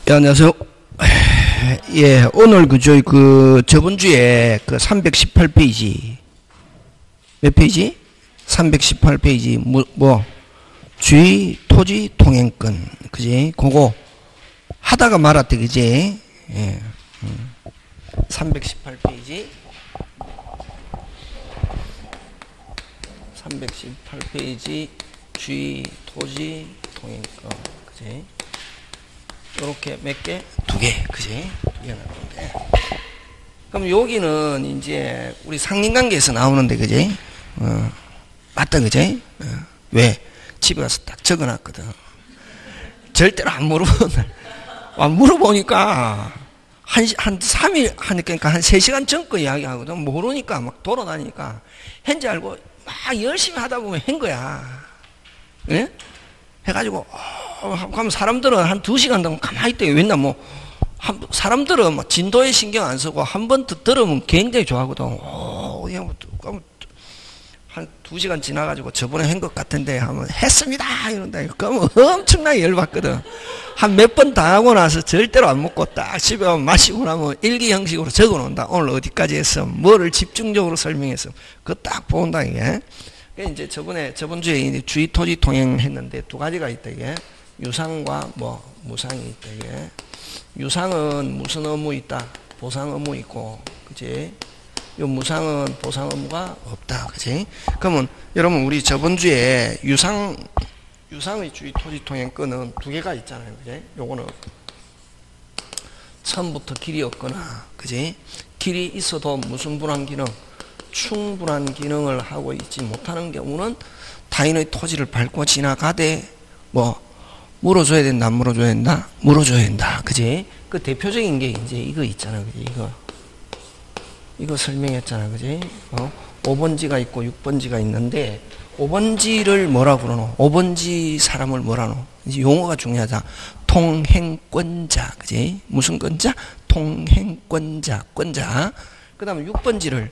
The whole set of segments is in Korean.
예, 안녕하세요. 예, 오늘 저번 주에 318페이지 몇 페이지? 318페이지 주의 토지 통행권, 그지? 그거 하다가 말았대, 그지? 예. 318페이지 318페이지 주의 토지 통행권, 그지? 요렇게 몇 개? 두 개, 그지? 두 개 나오는데. 그럼 여기는 이제 우리 상린관계에서 나오는데, 그지? 맞다, 그지? 왜? 집에 가서 딱 적어놨거든. 절대로 안 물어보니까, 한 3일 하니까 한 3시간 전 거 이야기 하거든. 모르니까 막 돌아다니니까. 현지 알고 막 열심히 하다 보면 한 거야. 예? 해가지고, 그럼 사람들은 한 2시간 동안 가만히 있대. 왜냐, 사람들은 진도에 신경 안 쓰고 한 번 들으면 굉장히 좋아하거든. 한 2시간 지나가지고 저번에 한 것 같은데 하면 했습니다! 이런다. 그러면 엄청나게 열받거든. 한 몇 번 당하고 나서 절대로 안 먹고 딱 집에 와서 마시고 나면 일기 형식으로 적어 놓는다. 오늘 어디까지 했어? 뭐를 집중적으로 설명했어? 그거 딱 본다, 이게. 이제 저번 주에 이제 주의 토지 통행 했는데 두 가지가 있다, 이게. 유상과 무상이 있다, 이게. 유상은 무슨 의무 있다? 보상 의무 있고, 그치? 요 무상은 보상 의무가 없다, 그치? 그러면 여러분, 우리 저번 주에 유상의 주의 토지 통행권은 두 개가 있잖아요, 그치? 요거는 처음부터 길이 없거나, 그치? 길이 있어도 무슨 불안 기능? 충분한 기능을 하고 있지 못하는 경우는 타인의 토지를 밟고 지나가되 물어줘야 된다, 안 물어줘야 된다? 물어줘야 된다, 그지? 그 대표적인 게 이제 이거 있잖아, 그지? 이거 설명했잖아, 그지? 5번지가 있고 6번지가 있는데 5번지를 뭐라 그러노? 5번지 사람을 뭐라 노? 이제 용어가 중요하다. 통행권자, 그지? 무슨 권자? 통행권자, 권자. 그 다음에 6번지를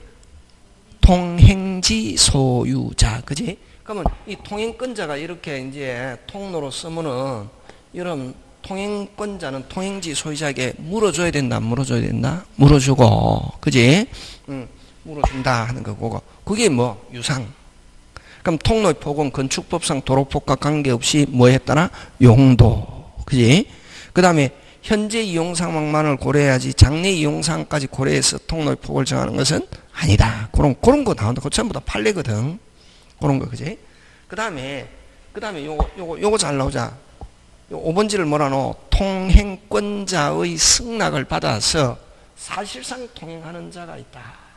통행지 소유자, 그지? 그러면 이 통행권자가 이렇게 이제 통로로 쓰면은 이런 통행권자는 통행지 소유자에게 물어줘야 된다, 안 물어줘야 된다? 물어주고, 그지? 물어준다 하는 거고, 그게 유상. 그럼 통로의 폭은 건축법상 도로폭과 관계없이 했다나? 용도, 그지? 그 다음에 현재 이용 상황만을 고려해야지 장래 이용 상황까지 고려해서 통로의 폭을 정하는 것은 아니다. 그런 거 나온다. 그거 전부 다 판례거든. 그런 거, 그지? 그 다음에 요거 잘 나오자. 요 5번지를 뭐라노? 통행권자의 승낙을 받아서 사실상 통행하는 자가 있다.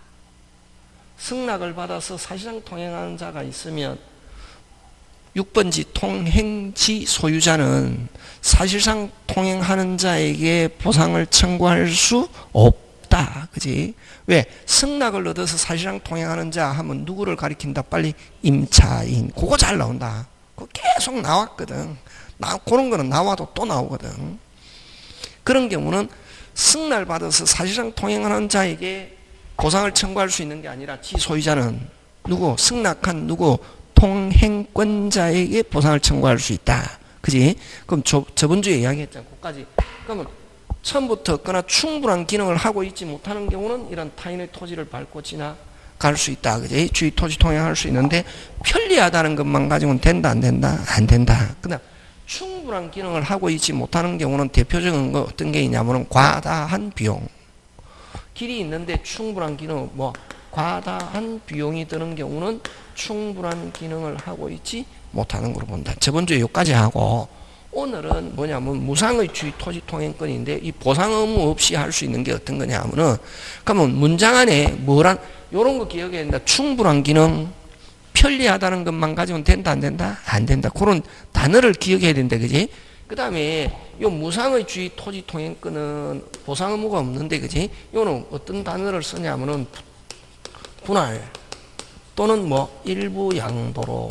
승낙을 받아서 사실상 통행하는 자가 있으면 6번지 통행지 소유자는 사실상 통행하는 자에게 보상을 청구할 수 없다. 그지? 왜? 승낙을 얻어서 사실상 통행하는 자 하면 누구를 가리킨다? 빨리 임차인. 그거 잘 나온다. 그거 계속 나왔거든. 그런 거는 나와도 또 나오거든. 그런 경우는 승낙을 받아서 사실상 통행하는 자에게 보상을 청구할 수 있는 게 아니라 지 소유자는 누구? 승낙한 누구? 통행권자에게 보상을 청구할 수 있다. 그지? 그럼 저번 주에 이야기했잖아. 그까지. 그러면 처음부터 없거나 충분한 기능을 하고 있지 못하는 경우는 이런 타인의 토지를 밟고 지나갈 수 있다. 그지? 주의 토지 통행할 수 있는데 편리하다는 것만 가지고는 된다, 안 된다? 안 된다. 그다음 충분한 기능을 하고 있지 못하는 경우는 대표적인 거 어떤 게 있냐면은 과다한 비용. 길이 있는데 충분한 기능, 과다한 비용이 드는 경우는 충분한 기능을 하고 있지 못하는 걸로 본다. 저번 주에 여기까지 하고 오늘은 뭐냐면 무상의 주의 토지 통행권인데 이 보상 의무 없이 할 수 있는 게 어떤 거냐면은 그러면 문장 안에 요런 거 기억해야 된다. 충분한 기능, 편리하다는 것만 가지고는 된다, 안 된다? 안 된다. 그런 단어를 기억해야 된다, 그지? 그 다음에 요 무상의 주의 토지 통행권은 보상 의무가 없는데, 그지? 요는 어떤 단어를 쓰냐면은 분할 또는 일부 양도로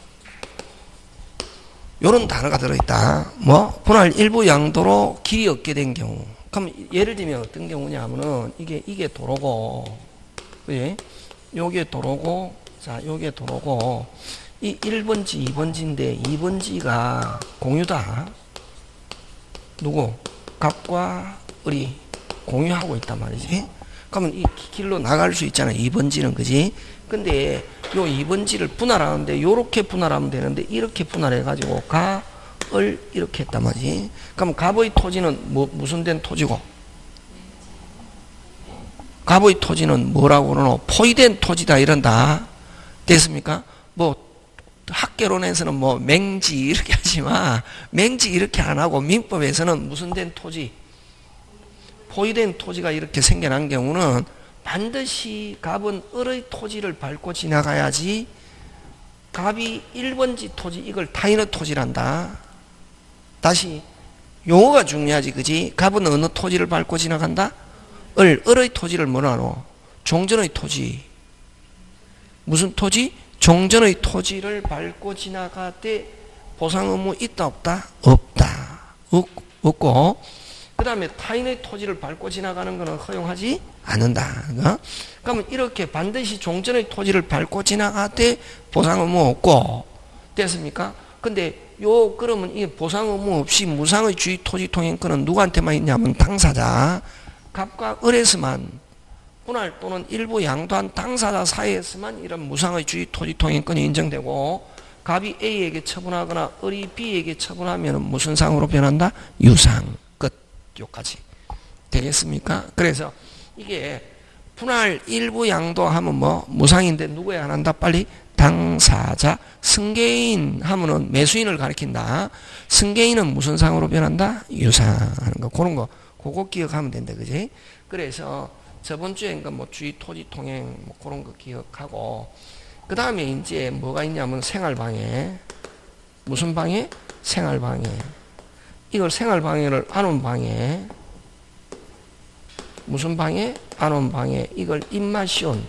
요런 단어가 들어있다. 분할 일부 양도로 길이 얻게 된 경우. 그럼 예를 들면 어떤 경우냐 하면은 이게 도로고, 그지? 요게 도로고, 자, 요게 도로고, 이 1번지, 2번지인데 2번지가 공유다. 누구? 갑과 을이 공유하고 있단 말이지. 그러면 이 길로 나갈 수 있잖아. 2번지는 그지? 근데 요 2번지를 분할하는데 요렇게 분할하면 되는데 이렇게 분할해 가지고 가, 을 이렇게 했단 말이지. 그럼 갑의 토지는 무슨 된 토지고? 갑의 토지는 뭐라고 그러노? 포위된 토지다 이런다. 됐습니까? 뭐 학개론에서는 뭐 맹지 이렇게 하지만 맹지 이렇게 안 하고 민법에서는 무슨 된 토지? 포위된 토지가 이렇게 생겨난 경우는 반드시 갑은 을의 토지를 밟고 지나가야지. 갑이 1번지 토지 이걸 타인의 토지란다. 다시 용어가 중요하지 그지? 갑은 어느 토지를 밟고 지나간다? 을의 토지를 뭐라노? 종전의 토지. 무슨 토지? 종전의 토지를 밟고 지나가되 보상 의무 있다 없다? 없다. 없고 그 다음에 타인의 토지를 밟고 지나가는 것은 허용하지 않는다. 그러면 이렇게 반드시 종전의 토지를 밟고 지나가되 보상 의무 없고 됐습니까? 근데 그러면 이 보상 의무 없이 무상의 주의 토지 통행권은 누구한테만 있냐면 당사자, 갑과 을에서만 분할 또는 일부 양도한 당사자 사이에서만 이런 무상의 주의 토지 통행권이 인정되고 갑이 A에게 처분하거나 을이 B에게 처분하면 무슨 상으로 변한다? 유상. 끝. 요까지. 되겠습니까? 그래서 이게 분할 일부 양도하면 뭐 무상인데 누구에 안 한다? 빨리 당사자. 승계인 하면은 매수인을 가리킨다. 승계인은 무슨 상으로 변한다? 유상하는 거. 그런 거 그거 기억하면 된다. 그지? 그래서 저번 주에 뭐 주의 토지 통행 뭐 그런 거 기억하고 그 다음에 이제 뭐가 있냐면 생활방해. 무슨 방해? 생활방해. 이걸 생활방해를 안온방해. 무슨 방해? 안온방해. 이걸 입맛시온.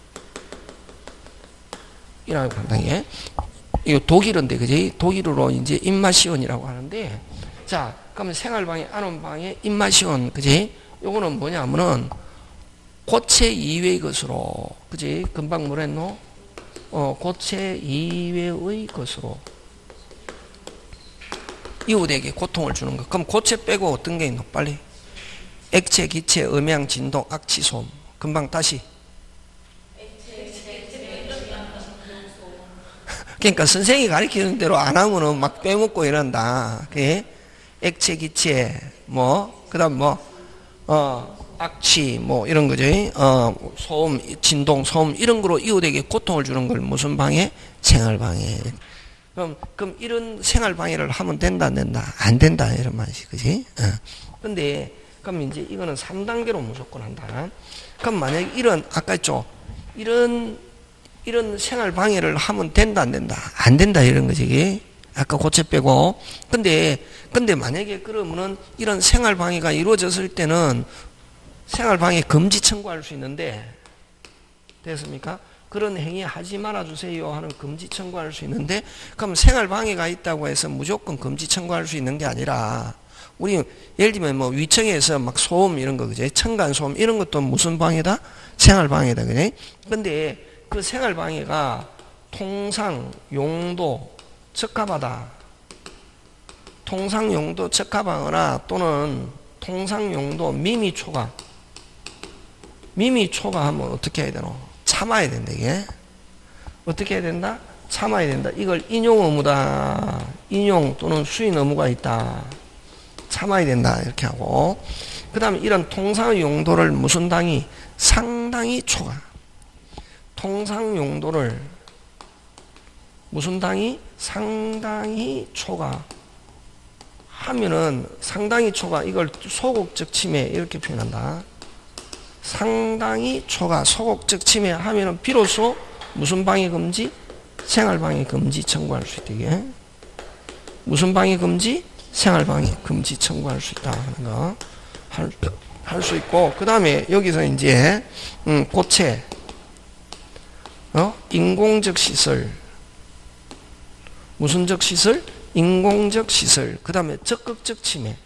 이라고 간단해. 이거 독일어인데, 그지? 독일어로 이제 입맛시온이라고 하는데, 자, 그러면 생활방해, 안온방해, 입맛시온, 그지? 요거는 뭐냐면은, 고체 이외의 것으로, 그지? 금방 뭐랬노? 고체 이외의 것으로. 이웃에게 고통을 주는 것. 그럼 고체 빼고 어떤 게 있노? 빨리. 액체, 기체, 음양, 진동, 악취, 소음. 금방 다시. 그러니까 선생님이 가르치는 대로 안 하면은 막 빼먹고 이런다. 그게 액체, 기체, 뭐, 그 다음 뭐, 악취, 뭐, 이런 거죠. 소음, 진동, 소음, 이런 거로 이웃에게 고통을 주는 걸 무슨 방해? 생활방해. 그럼 이런 생활방해를 하면 된다, 안 된다? 안 된다, 이런 말이지. 그지? 근데, 그럼 이제 이거는 3단계로 무조건 한다. 그럼 만약에 아까 했죠? 이런 생활방해를 하면 된다, 안 된다? 안 된다, 이런 거지. 아까 고체 빼고. 근데 만약에 그러면은 이런 생활방해가 이루어졌을 때는 생활방해 금지 청구할 수 있는데, 됐습니까? 그런 행위 하지 말아주세요 하는 금지 청구할 수 있는데, 그럼 생활방해가 있다고 해서 무조건 금지 청구할 수 있는 게 아니라, 우리 예를 들면 뭐 위층에서 막 소음 이런 거, 그지? 층간소음 이런 것도 무슨 방해다? 생활방해다, 그지? 근데 그 생활방해가 통상, 용도, 적합하다. 통상, 용도, 적합하거나 또는 통상, 용도, 미미, 초과. 미미, 초과하면 어떻게 해야 되노? 참아야 된다, 이게. 어떻게 해야 된다? 참아야 된다. 이걸 인용 의무다. 인용 또는 수인 의무가 있다. 참아야 된다. 이렇게 하고. 그 다음에 이런 통상의 용도를 무슨 당이? 상당히 초과. 통상 용도를 무슨 당이? 상당히 초과. 하면은 상당히 초과. 이걸 소극적 침해 이렇게 표현한다. 상당히 초과, 소극적 침해 하면은 비로소 무슨 방해 금지? 생활방해 금지 청구할 수 있다. 이게. 무슨 방해 금지? 생활방해 금지 청구할 수 있다 하는 거 할 수 있고, 그 다음에 여기서 이제 고체, 인공적 시설, 무슨적 시설? 인공적 시설. 그 다음에 적극적 침해.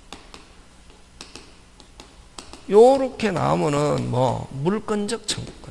요렇게 나오면은 뭐 물건적 청구권.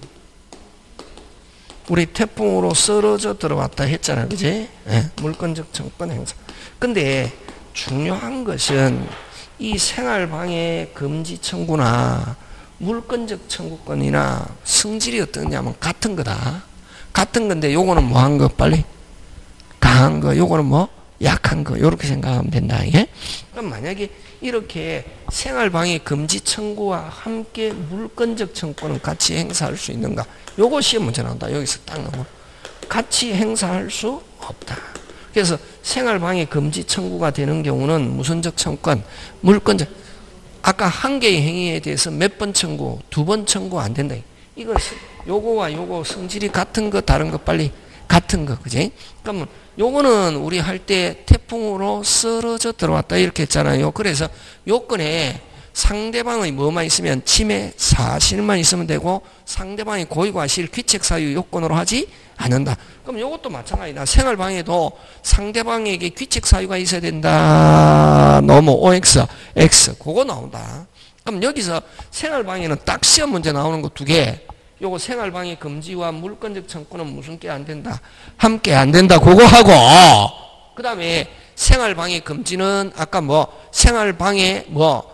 우리 태풍으로 쓰러져 들어왔다 했잖아, 그지? 네, 물건적 청구권 행사. 근데 중요한 것은 이 생활방해 금지 청구나 물권적 청구권이나 성질이 어떠냐면 같은 거다. 같은 건데 요거는 뭐 한 거 빨리 강한 거, 요거는 뭐 약한 거, 요렇게 생각하면 된다. 이게. 그럼 만약에 이렇게 생활방해 금지 청구와 함께 물권적 청구권은 같이 행사할 수 있는가? 요거 시험 문제 나온다. 여기서 딱 넘어. 같이 행사할 수 없다. 그래서 생활방해 금지 청구가 되는 경우는 무선적 청구권, 물권적, 아까 한 개의 행위에 대해서 몇 번 청구, 2번 청구 안 된다. 이거 요거와 요거 성질이 같은 거, 다른 거 빨리 같은 거, 그지? 그러면 요거는 우리 할 때 태풍으로 쓰러져 들어왔다 이렇게 했잖아요. 그래서 요건에 상대방의 뭐만 있으면 침해 사실만 있으면 되고 상대방의 고의과실 귀책사유 요건으로 하지 않는다. 그럼 요것도 마찬가지다. 생활방해도 상대방에게 귀책사유가 있어야 된다. 너무 OX, X 그거 나온다. 그럼 여기서 생활방해는 딱 시험 문제 나오는 거 2개. 요거 생활방해 금지와 물권적 청구는 무슨 게 안 된다. 함께 안 된다. 그거 하고 그 다음에 생활방해 금지는 아까 뭐 생활방해 뭐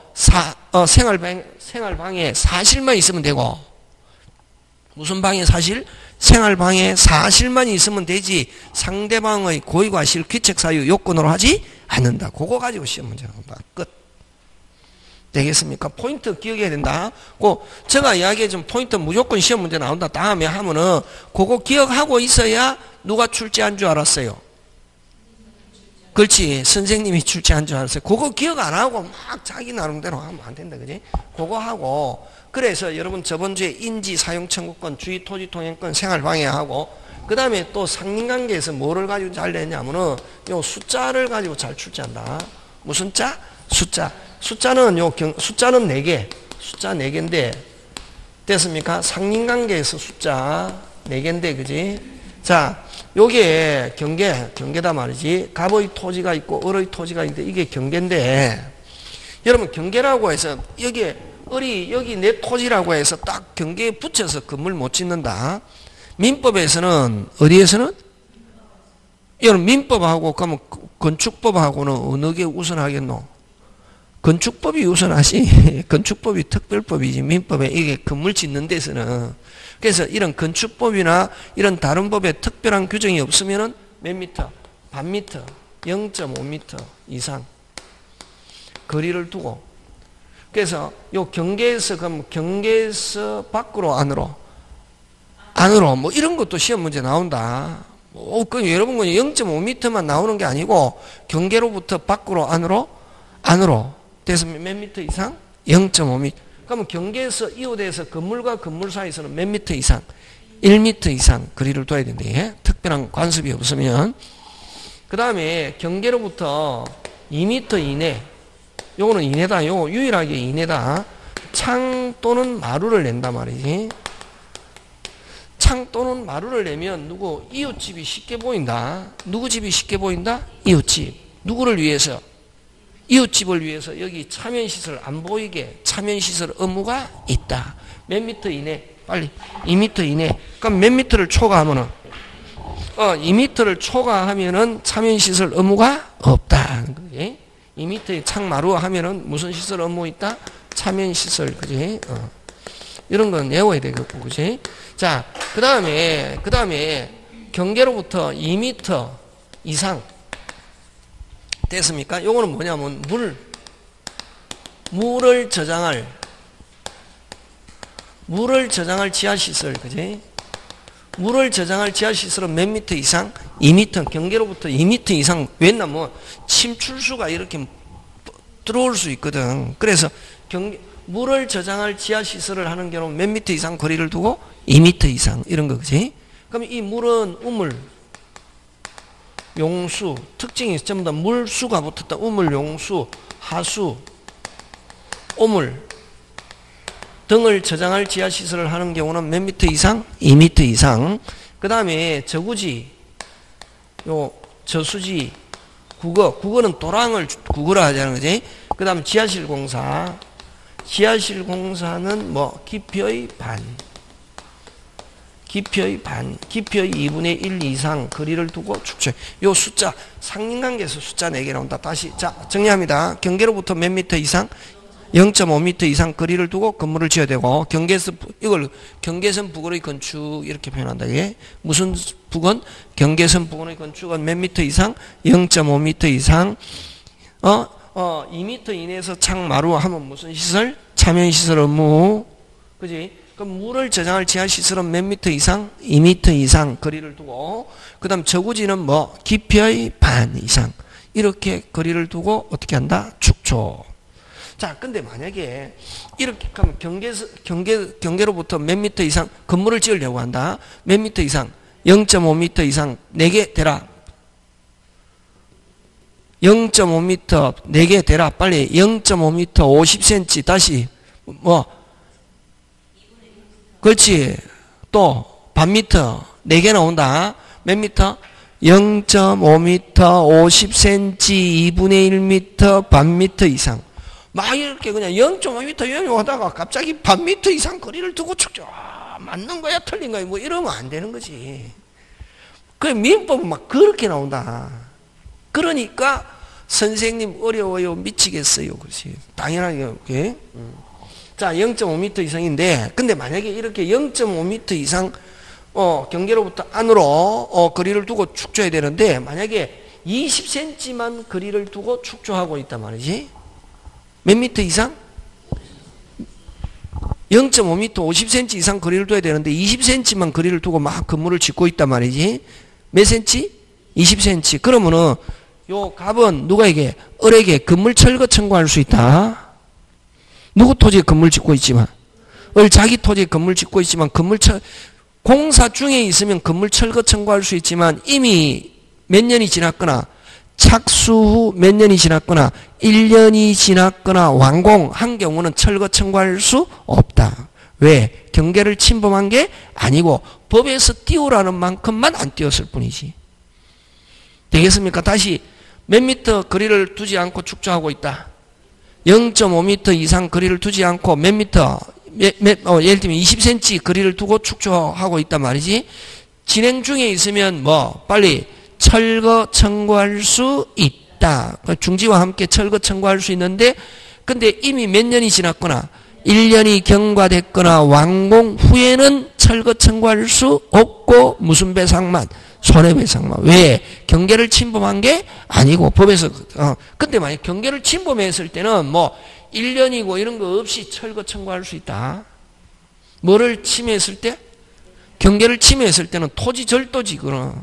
생활방해 사실만 있으면 되고 무슨 방해 사실? 생활방해 사실만 있으면 되지 상대방의 고의과실 귀책사유 요건으로 하지 않는다. 그거 가지고 시험 문제 나온다. 끝. 되겠습니까? 포인트 기억해야 된다. 제가 이야기해준 포인트 무조건 시험 문제 나온다. 다음에 하면은 그거 기억하고 있어야 누가 출제한 줄 알았어요. 그렇지. 선생님이 출제한 줄 알았어요. 그거 기억 안 하고 막 자기 나름대로 하면 안 된다. 그지? 그거 하고 그래서 여러분 저번 주에 인지 사용 청구권, 주의 토지 통행권, 생활방해하고 그 다음에 또 상린관계에서 뭐를 가지고 잘 냈냐면은 요 숫자를 가지고 잘 출제한다. 무슨 자? 숫자. 숫자는 숫자는 4개. 숫자 4개인데 됐습니까? 상린관계에서 숫자 4개인데 그지? 자, 요게 경계다 말이지. 갑의 토지가 있고 을의 토지가 있는데 이게 경계인데 여러분 경계라고 해서 여기 내 토지라고 해서 딱 경계에 붙여서 건물 못 짓는다. 민법에서는 어디에서는? 여러분 민법하고 그러면 건축법하고는 어느 게 우선하겠노? 건축법이 우선하지. 건축법이 특별법이지. 민법에 이게 건물 짓는 데서는. 그래서 이런 건축법이나 이런 다른 법에 특별한 규정이 없으면은 몇 미터? 반 미터, 0.5미터 이상 거리를 두고. 그래서 요 경계에서 그럼 경계에서 밖으로 안으로 뭐 이런 것도 시험 문제 나온다. 그 여러분 0.5미터만 나오는 게 아니고 경계로부터 밖으로 안으로 그래서 몇 미터 이상? 0.5미터. 그러면 경계에서 이웃에서 건물과 건물 사이에서는 몇 미터 이상? 1미터 이상 거리를 둬야 된대. 특별한 관습이 없으면. 그 다음에 경계로부터 2미터 이내. 요거는 이내다. 요거 유일하게 이내다. 창 또는 마루를 낸단 말이지. 창 또는 마루를 내면 이웃집이 쉽게 보인다. 누구 집이 쉽게 보인다? 이웃집. 누구를 위해서? 이웃집을 위해서 여기 차면시설 안 보이게 차면시설 의무가 있다. 몇 미터 이내? 빨리. 2미터 이내. 그럼 몇 미터를 초과하면은? 2미터를 초과하면은 차면시설 의무가 없다. 2미터의 창마루 하면은 무슨 시설 의무 있다? 차면시설. 그지? 이런 건 외워야 되겠고. 그지? 자, 그 다음에 경계로부터 2미터 이상. 됐습니까? 요거는 뭐냐면 물을 저장할 지하시설, 그지? 물을 저장할 지하시설은 몇 미터 이상? 2미터, 경계로부터 2미터 이상. 왜냐면 침출수가 이렇게 들어올 수 있거든. 그래서 물을 저장할 지하시설을 하는 경우는 몇 미터 이상 거리를 두고? 2미터 이상. 이런 거, 그지? 그럼 이 물은 우물, 용수, 특징이 전부 다 물수가 붙었다. 우물, 용수, 하수, 오물 등을 저장할 지하시설을 하는 경우는 몇 미터 이상? 2미터 이상. 그 다음에 저구지, 저수지, 국어는 도랑을 국어라 하자는 거지. 그 다음 지하실 공사는 뭐 깊이의 반. 깊이의 반, 깊이의 2분의 1 이상 거리를 두고 축소해. 요 숫자, 상인관계에서 숫자 4개 나온다. 다시, 자, 정리합니다. 경계로부터 몇 미터 이상? 0.5m 이상 거리를 두고 건물을 지어야 되고, 이걸 경계선 부근의 건축, 이렇게 표현한다. 이게 무슨 부근? 경계선 부근의 건축은 몇 미터 이상? 0.5m 이상, 2m 이내에서 창마루 하면 무슨 시설? 차면시설 업무. 그지? 그럼 물을 저장할 지하시설은 몇 미터 이상? 2m 이상 거리를 두고, 그 다음 저구지는 뭐? 깊이의 반 이상. 이렇게 거리를 두고 어떻게 한다? 축소. 자, 근데 만약에 이렇게 하면 경계로부터 몇 미터 이상 건물을 지으려고 한다. 몇 미터 이상? 0.5m 이상 4개 대라. 0.5m 4개 대라. 빨리 0.5m 50cm 다시 뭐? 그렇지. 또 반미터 4개 나온다. 몇 미터? 0.5m 50cm 2분의 1m 반미터 이상. 막 이렇게 그냥 0.5m 연용하다가 갑자기 반미터 이상 거리를 두고 축소. 맞는 거야 틀린 거야 뭐 이러면 안 되는 거지. 그 민법은 막 그렇게 나온다. 그러니까 선생님 어려워요 미치겠어요. 그렇지. 당연하게 오케이. 자 0.5m 이상인데 근데 만약에 이렇게 0.5m 이상 경계로부터 안으로 거리를 두고 축소해야 되는데 만약에 20cm만 거리를 두고 축소하고 있단 말이지. 몇 미터 이상? 0.5m 50cm 이상 거리를 둬야 되는데 20cm만 거리를 두고 막 건물을 짓고 있단 말이지. 몇 cm? 20cm. 그러면은 요 갑은 누가에게? 을에게 건물 철거 청구할 수 있다. 누구 토지에 건물 짓고 있지만 을 자기 토지에 건물 짓고 있지만 공사 중에 있으면 건물 철거 청구할 수 있지만 이미 몇 년이 지났거나 착수 후 몇 년이 지났거나 1년이 지났거나 완공한 경우는 철거 청구할 수 없다. 왜? 경계를 침범한 게 아니고 법에서 띄우라는 만큼만 안 띄웠을 뿐이지. 되겠습니까? 다시 몇 미터 거리를 두지 않고 축소하고 있다. 0.5m 이상 거리를 두지 않고 몇 미터 예를 들면 20cm 거리를 두고 축소하고 있단 말이지. 진행 중에 있으면 뭐 빨리 철거 청구할 수 있다. 중지와 함께 철거 청구할 수 있는데 근데 이미 몇 년이 지났거나 1년이 경과됐거나 완공 후에는 철거 청구할 수 없고 무슨 배상만? 손해배상만. 왜? 경계를 침범한 게 아니고 법에서 근데 만약 경계를 침범했을 때는 뭐 1년이고 이런 거 없이 철거 청구할 수 있다. 뭐를 침해했을 때? 경계를 침해했을 때는 토지 절도지 그럼.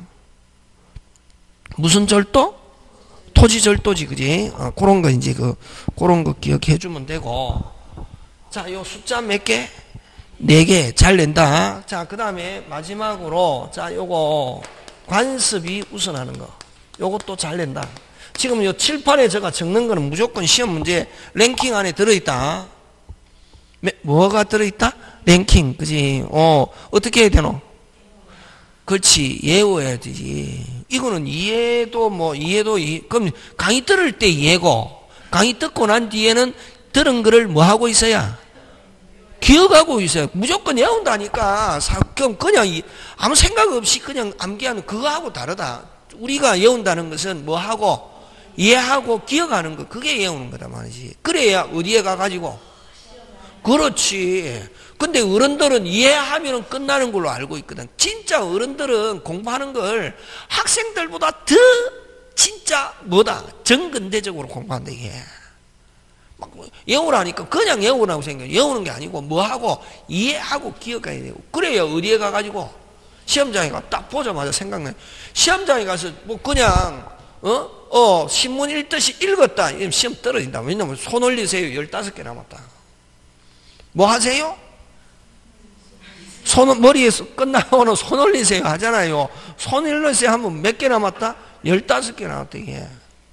무슨 절도? 토지 절도지, 그지? 그런 거 이제 그런 거 기억해 주면 되고. 자, 요 숫자 몇 개? 4개. 잘 낸다. 자, 그 다음에 마지막으로, 자, 요거, 관습이 우선하는 거. 요것도 잘 낸다. 지금 요 칠판에 제가 적는 거는 무조건 시험 문제 랭킹 안에 들어있다. 뭐가 들어있다? 랭킹, 그지? 어떻게 해야 되노? 그렇지. 예우해야 되지. 이거는 이해도 그럼 강의 들을 때 이해고, 강의 듣고 난 뒤에는 들은 거를 뭐 하고 있어야? 기억하고 있어요. 무조건 외운다니까. 그냥 아무 생각 없이 그냥 암기하는 그거하고 다르다. 우리가 외운다는 것은 뭐 하고? 이해하고 기억하는 거. 그게 외우는 거다 말이지. 그래야 어디에 가가지고? 그렇지. 근데 어른들은 이해하면 끝나는 걸로 알고 있거든. 진짜 어른들은 공부하는 걸 학생들보다 더 진짜 뭐다? 정근대적으로 공부한다 이게. 막 외우라니까 그냥 외우라고 생각해. 외우는 게 아니고 뭐하고 이해하고 기억해야 되고. 그래야 어디에 가가지고 시험장에 가 딱 보자마자 생각나요. 시험장에 가서 뭐 그냥 신문 읽듯이 읽었다. 이러면 시험 떨어진다. 왜냐면 손 올리세요. 15개 남았다. 뭐 하세요? 머리에서 끝나고는 손 올리세요 하잖아요. 손 올리세요 하면 몇 개 남았다? 15개 남았다 이게.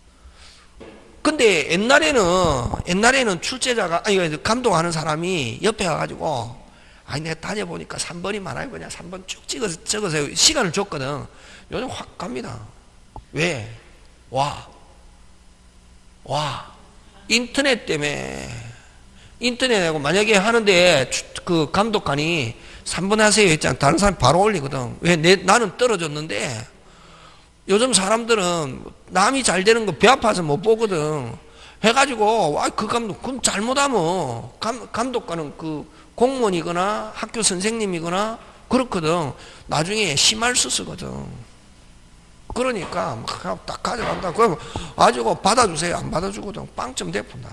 근데 옛날에는 출제자가 감독하는 사람이 옆에 가가지고 내가 다녀보니까 3번이 많아요. 그냥 3번 쭉 적으세요. 시간을 줬거든. 요즘 확 갑니다. 왜? 와 인터넷 때문에 인터넷하고 만약에 하는데 그 감독관이 3번 하세요 했잖아. 다른 사람 바로 올리거든. 왜? 나는 떨어졌는데 요즘 사람들은 남이 잘 되는 거 배 아파서 못 보거든. 해가지고 그 감독 그럼 잘못하면 감독관은 그 공무원이거나 학교 선생님이거나 그렇거든. 나중에 심할 수 쓰거든. 그러니까 막 딱 가져간다. 그럼 아주 받아주세요. 안 받아주거든. 빵점 대푼다.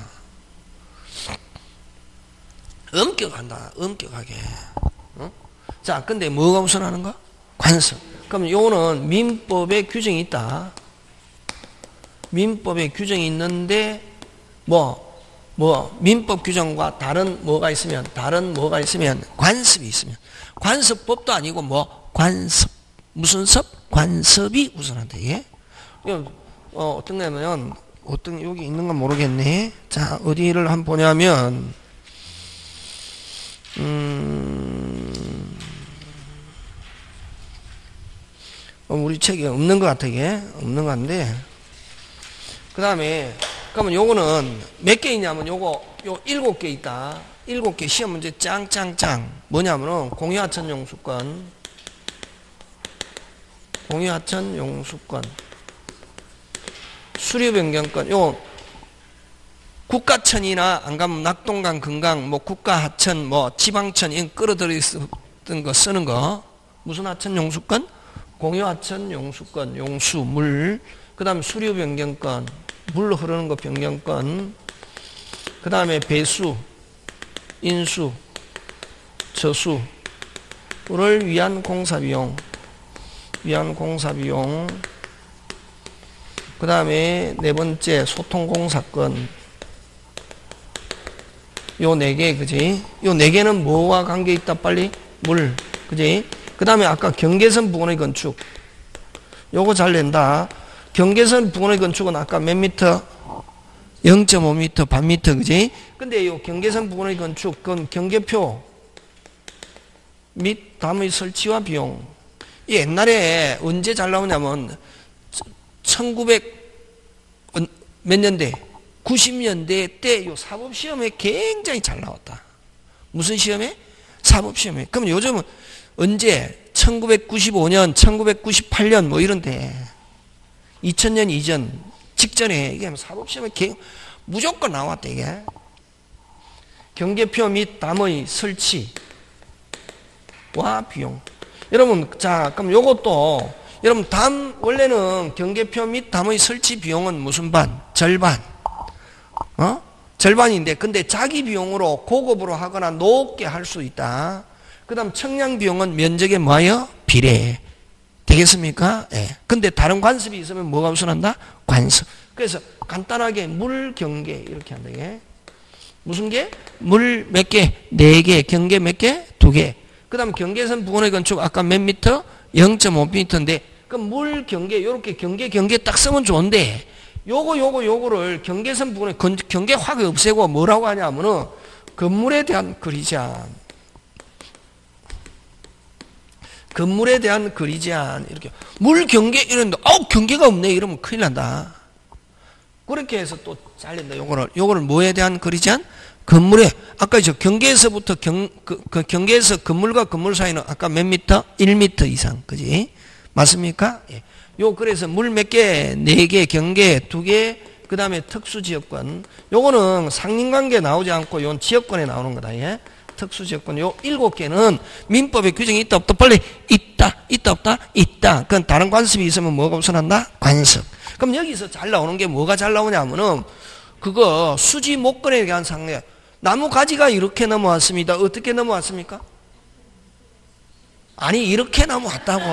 엄격한다. 엄격하게. 어? 자, 근데 뭐가 우선하는가? 관습. 그럼 요거는 민법에 규정이 있다. 민법에 규정이 있는데 민법 규정과 다른 뭐가 있으면 관습이 있으면 관습법도 아니고 관습. 무슨 섭? 관습이 우선한다. 예? 어떤 거냐면 여기 있는 건 모르겠네. 자, 어디를 한번 보냐면 우리 책에 없는 것 같아. 이게 없는 것 같은데 그 다음에 그러면 요거는 몇 개 있냐면 요 7개 있다. 7개 시험 문제 짱짱짱 뭐냐면은 공유하천 용수권 수류변경권 요 국가천이나 안 가면 낙동강 금강 국가하천 지방천 이런 끌어들였던 거 쓰는 거 무슨 하천 용수권? 공유하천 용수권 용수 물 그 다음에 수류변경권 물 흐르는 거 변경권 그 다음에 배수 인수 저수를 위한 공사비용 그 다음에 네 번째 소통공사권 요 4개 그지? 요 4개는 뭐와 관계 있다 빨리? 물 그지? 그 다음에 아까 경계선 부근의 건축 요거 잘 낸다. 경계선 부근의 건축은 아까 몇 미터? 0.5m 반 미터 그지? 근데 요 경계선 부근의 건축 그건 경계표 및 담의 설치와 비용 이 옛날에 언제 잘 나오냐면 1900 몇 년대 90년대 때 요 사법시험에 굉장히 잘 나왔다. 무슨 시험에? 사법시험에. 그럼 요즘은 언제? 1995년 1998년 이런데 2000년 이전 직전에 이게 사법시험에 무조건 나왔다. 이게 경계표 및 담의 설치와 비용. 여러분 자 그럼 요것도 여러분 원래는 경계표 및 담의 설치 비용은 무슨 반? 절반. 절반인데 근데 자기 비용으로 고급으로 하거나 높게 할 수 있다. 그 다음 청량 비용은 면적에 뭐예요? 비례. 되겠습니까? 예. 근데 다른 관습이 있으면 뭐가 우선한다? 관습. 그래서 간단하게 물 경계 이렇게 한다. 이게. 무슨 게? 물 몇 개? 4개. 경계 몇 개? 2개. 그 다음 경계선 부근의 건축 아까 몇 미터? 0.5m인데 그럼 물 경계 요렇게 경계 딱 쓰면 좋은데 요거를 경계선 부분에 경계 확 없애고 뭐라고 하냐면은 건물에 대한 거리제한 이렇게 물 경계 이런데 경계가 없네 이러면 큰일 난다. 그렇게 해서 또 잘린다. 요거를 뭐에 대한 거리제한? 건물에 아까 경계에서부터 경계에서 건물과 건물 사이는 아까 몇 미터? 1미터 이상. 그지? 맞습니까? 예. 그래서 물 몇 개? 4개, 경계 2개, 그 다음에 특수지역권. 요거는 상린관계 나오지 않고 요 지역권에 나오는 거다. 예? 특수지역권. 요 7개는 민법에 규정이 있다, 없다? 빨리 있다, 없다? 있다. 그건 다른 관습이 있으면 뭐가 우선한다? 관습. 그럼 여기서 잘 나오는 게 뭐가 잘 나오냐면은 그거 수지 목건에 대한 상례. 나무 가지가 이렇게 넘어왔습니다. 어떻게 넘어왔습니까? 아니, 이렇게 넘어왔다고.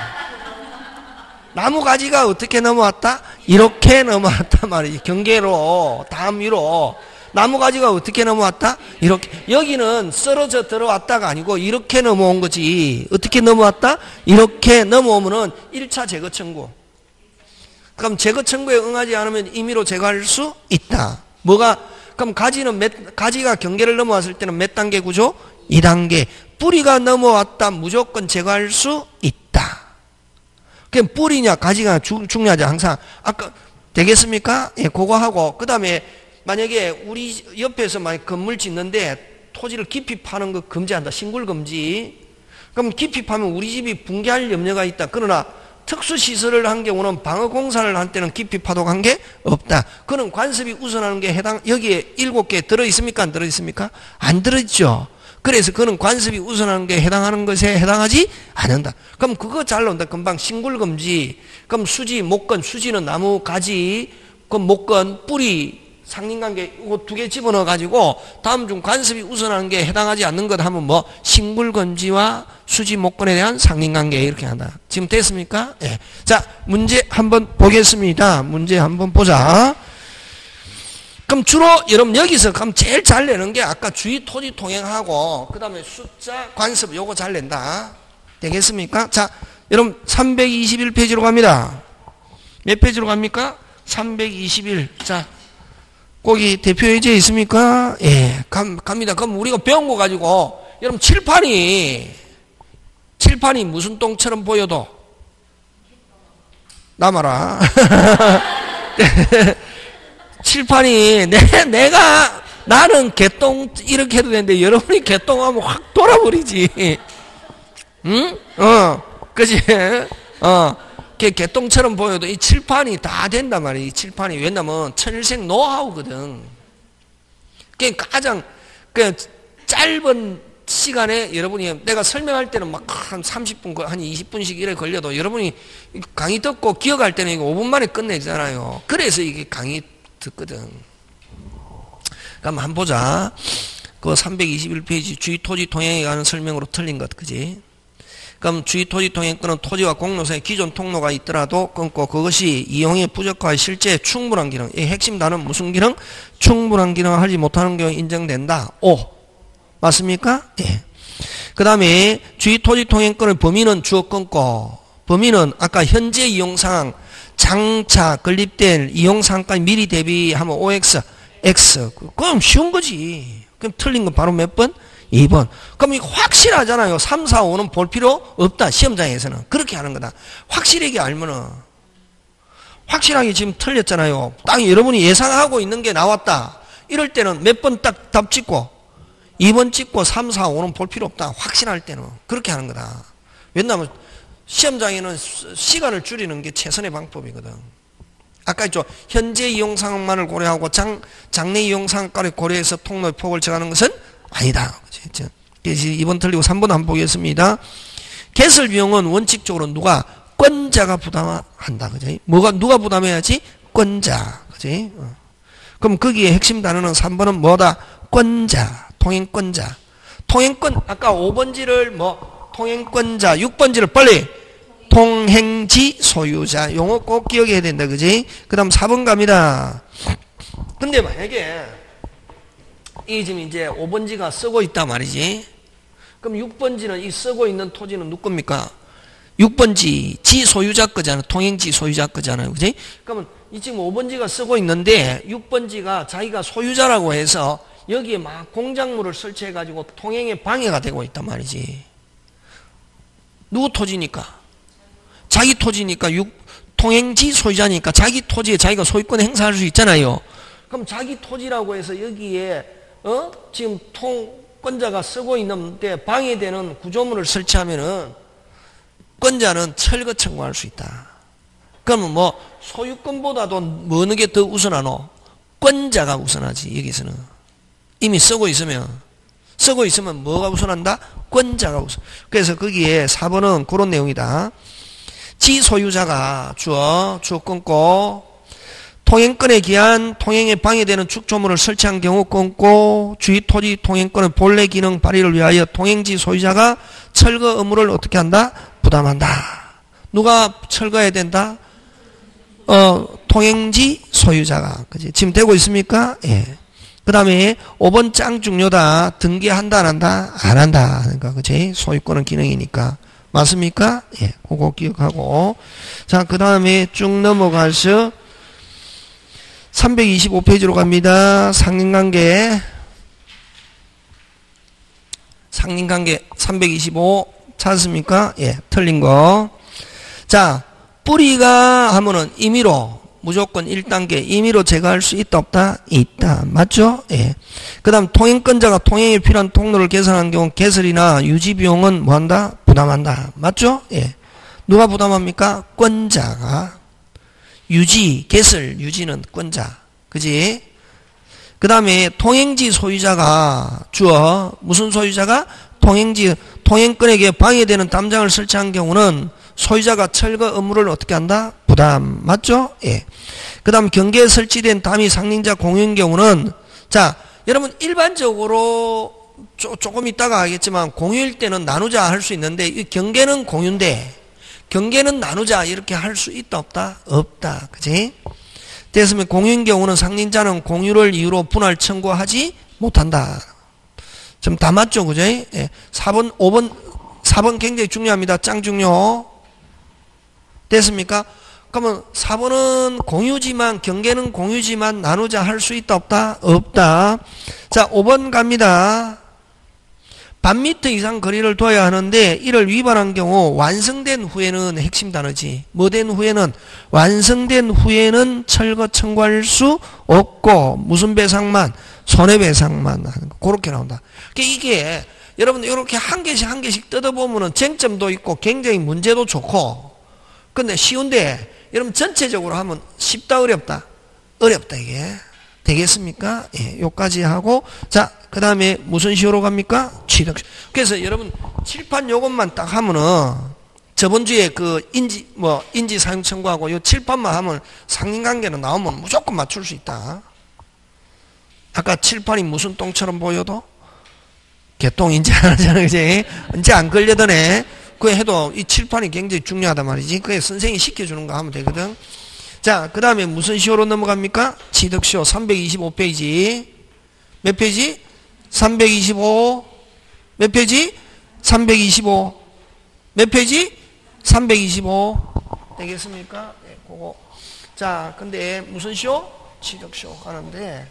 나무 가지가 어떻게 넘어왔다? 이렇게 넘어왔단 말이지. 경계로, 담 위로. 나무 가지가 어떻게 넘어왔다? 이렇게. 여기는 썰어져 들어왔다가 아니고 이렇게 넘어온 거지. 어떻게 넘어왔다? 이렇게 넘어오면은 1차 제거 청구. 그럼 제거 청구에 응하지 않으면 임의로 제거할 수 있다. 그럼 가지가 경계를 넘어왔을 때는 몇 단계 구조? 2단계. 뿌리가 넘어왔다. 무조건 제거할 수 있다. 그럼 뿌리냐 가지가 중요하지 항상. 아까 되겠습니까? 예, 그거 하고 그 다음에 만약에 우리 옆에서 만약 건물 짓는데 토지를 깊이 파는 거 금지한다. 신굴 금지. 그럼 깊이 파면 우리 집이 붕괴할 염려가 있다. 그러나 특수시설을 한 경우는 방어공사를 한 때는 깊이 파도 관계 없다. 그는 관습이 우선하는 게 여기에 7개 들어있습니까? 안 들어있습니까? 안 들어있죠. 그래서 그는 관습이 우선하는 게 해당하는 것에 해당하지 않는다. 그럼 그거 잘 나온다. 금방 신굴금지. 그럼 수지, 목건, 수지는 나무, 가지, 그럼 목건, 뿌리, 상린관계 이거 2개 집어넣어 가지고 다음 중 관습이 우선하는 게 해당하지 않는 것 하면 뭐 신굴금지와 수지, 목건에 대한 상린관계 이렇게 한다. 지금 됐습니까? 예. 자, 문제 한번 보겠습니다. 문제 한번 보자. 그럼 주로 여러분 여기서 그럼 제일 잘 내는 게 아까 주의 토지 통행하고 그 다음에 숫자 관습 요거 잘 낸다. 되겠습니까? 자, 여러분 321페이지로 갑니다. 몇 페이지로 갑니까? 321. 자, 거기 대표예제 있습니까? 예, 갑니다. 그럼 우리가 배운 거 가지고 여러분 칠판이 무슨 똥처럼 보여도 남아라. 칠판이 나는 개똥 이렇게 해도 되는데 여러분이 개똥하면 확 돌아버리지. 응? 그지? 개똥처럼 보여도 이 칠판이 다 된단 말이야. 이 칠판이. 왜냐면 천일생 노하우거든. 가장 짧은 시간에 여러분이 내가 설명할 때는 막 한 30분, 한 20분씩 이래 걸려도 여러분이 강의 듣고 기억할 때는 이거 5분 만에 끝내잖아요. 그래서 이게 강의 듣거든. 그럼 한번 보자. 그 321페이지 주의 토지 통행에 관한 설명으로 틀린 것, 그지? 그럼 주의 토지 통행권은 토지와 공로사의 기존 통로가 있더라도 끊고 그것이 이용에 부적합한 실제 충분한 기능. 이 핵심 단어는 무슨 기능? 충분한 기능을 하지 못하는 경우 인정된다. 오. 맞습니까? 예. 그 다음에 주의 토지 통행권의 범위는 주어 끊고 범위는 아까 현재 이용 상황 장차 건립될 이용 상황까지 미리 대비하면 OX, X. 그럼 쉬운 거지. 그럼 틀린 건 바로 몇 번? 2번. 그럼 이거 확실하잖아요. 3, 4, 5는 볼 필요 없다. 시험장에서는. 그렇게 하는 거다. 확실하게 알면은. 확실하게 지금 틀렸잖아요. 딱 여러분이 예상하고 있는 게 나왔다. 이럴 때는 몇 번 딱 답 찍고 2번 찍고 3, 4, 5는 볼 필요 없다. 확신할 때는. 그렇게 하는 거다. 왜냐하면 시험장에는 시간을 줄이는 게 최선의 방법이거든. 아까 있죠. 현재 이용 상황만을 고려하고 장래 이용 상황까지 고려해서 통로의 폭을 정하는 것은 아니다. 그렇죠? 그래서 2번 틀리고 3번 한번 보겠습니다. 개설 비용은 원칙적으로 누가? 권자가 부담한다. 그죠? 누가 부담해야지? 권자. 그지? 그럼 거기에 핵심 단어는 3번은 뭐다? 권자. 통행권자. 통행권, 아까 5번지를 통행권자, 6번지를 빨리 통행지 소유자. 용어 꼭 기억해야 된다. 그지? 그 다음 4번 갑니다. 근데 만약에 이 지금 이제 5번지가 쓰고 있단 말이지. 그럼 6번지는 이 쓰고 있는 토지는 누구 겁니까? 6번지 지 소유자 거잖아. 통행지 소유자 거잖아요. 그지? 그러면 이 지금 5번지가 쓰고 있는데 6번지가 자기가 소유자라고 해서 여기에 막 공작물을 설치해 가지고 통행에 방해가 되고 있단 말이지. 누구 토지니까? 자기 토지니까 통행지 소유자니까 자기 토지에 자기가 소유권 행사할 수 있잖아요. 그럼 자기 토지라고 해서 여기에 지금 통권자가 쓰고 있는데 방해되는 구조물을 설치하면은 권자는 철거 청구할 수 있다. 그러면 소유권보다도 어느 게 더 우선하노? 권자가 우선하지. 여기서는 이미 쓰고 있으면 뭐가 우선한다? 권자가 우선. 그래서 거기에 4번은 그런 내용이다. 지 소유자가 주어 끊고 통행권에 기한 통행에 방해되는 축조물을 설치한 경우 끊고 주의 토지 통행권의 본래 기능 발휘를 위하여 통행지 소유자가 철거 의무를 어떻게 한다? 부담한다. 누가 철거해야 된다? 통행지 소유자가. 그지? 지금 되고 있습니까? 예. 그 다음에 5번 짱 중요다. 등기한다, 안 한다? 안 한다. 그러니까, 그치? 소유권은 기능이니까. 맞습니까? 예. 그거 기억하고. 자, 그 다음에 쭉 넘어가서 325페이지로 갑니다. 상린관계 325 찾았습니까? 예. 틀린 거. 자, 뿌리가 하면은 임의로 무조건 1단계 임의로 제거할 수 있다 없다? 있다. 맞죠? 예. 그 다음 통행권자가 통행에 필요한 통로를 개선하는 경우 개설이나 유지 비용은 뭐한다? 부담한다. 맞죠? 예. 누가 부담합니까? 권자가. 유지, 개설, 유지는 권자. 그지? 그 다음에 통행지 소유자가 주어 무슨 소유자가? 통행지, 통행권에게 방해되는 담장을 설치한 경우는 소유자가 철거 업무를 어떻게 한다? 부담. 맞죠? 예. 그 다음 경계에 설치된 담이 상린자 공유인 경우는 자, 여러분 일반적으로 조금 있다가 하겠지만 공유일 때는 나누자 할 수 있는데 이 경계는 공유인데 경계는 나누자 이렇게 할 수 있다 없다? 없다. 그지? 됐으면 공유인 경우는 상린자는 공유를 이유로 분할 청구하지 못한다. 좀 다 맞죠? 그죠? 예. 4번, 5번, 4번 굉장히 중요합니다. 짱 중요. 됐습니까? 그러면 4번은 공유지만, 경계는 공유지만 나누자 할 수 있다, 없다? 없다. 자, 5번 갑니다. 반미터 이상 거리를 둬야 하는데 이를 위반한 경우 완성된 후에는 핵심 단어지. 뭐 된 후에는 완성된 후에는 철거 청구할 수 없고 무슨 배상만? 손해배상만 하는 거. 그렇게 나온다. 그러니까 이게 여러분 이렇게 한 개씩 뜯어보면은 쟁점도 있고 굉장히 문제도 좋고 근데 쉬운데 여러분 전체적으로 하면 쉽다 어렵다? 어렵다 이게. 되겠습니까? 예, 요까지 하고 자, 그 다음에 무슨 시효로 갑니까? 취득. 그래서 여러분 칠판 요것만 딱 하면은 저번 주에 그 인지 사용 청구하고 요 칠판만 하면 상인관계는 나오면 무조건 맞출 수 있다. 아까 칠판이 무슨 똥처럼 보여도 개똥인지 안 하잖아, 그지? 이제 안 걸려드네. 그거 해도 이 칠판이 굉장히 중요하단 말이지. 그게 선생님이 시켜주는 거 하면 되거든. 자, 그 다음에 무슨 시효로 넘어갑니까? 취득시효 325페이지. 몇 페이지? 325. 몇 페이지? 325. 몇 페이지? 325. 되겠습니까? 네, 그거. 자, 근데 무슨 시효? 취득시효 하는데.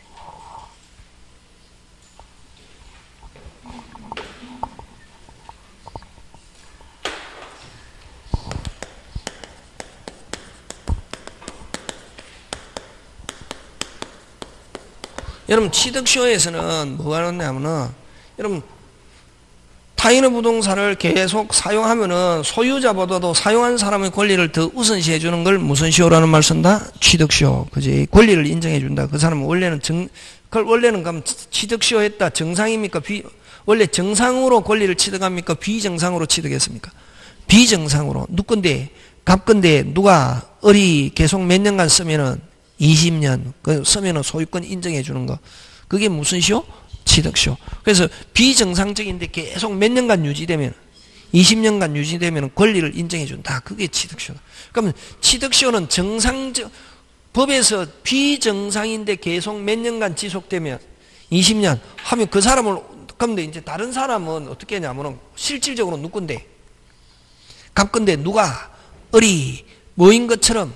여러분 취득시효에서는 뭐가 나오냐면은 여러분 타인의 부동산을 계속 사용하면은 소유자보다도 사용한 사람의 권리를 더 우선시해 주는 걸 무슨 시효라는 말 쓴다? 취득시효. 그지? 권리를 인정해 준다. 그 사람은 원래는 그걸 원래는 그럼 취득시효 했다. 정상입니까? 원래 정상으로 권리를 취득합니까? 비정상으로 취득했습니까? 비정상으로. 누군데? 갑건데 누가 을이 계속 몇 년간 쓰면은 20년 그 쓰면은 소유권 인정해 주는 거 그게 무슨 시효? 취득시효. 그래서 비정상적인데 계속 몇 년간 유지되면 20년간 유지되면 권리를 인정해 준다. 그게 취득시효. 그러면 취득시효는 정상적 법에서 비정상인데 계속 몇 년간 지속되면 20년 하면 그 사람을 그런데 이제 다른 사람은 어떻게 하냐면은 실질적으로 누군데 갑건데 누가 을이 뭐인 것처럼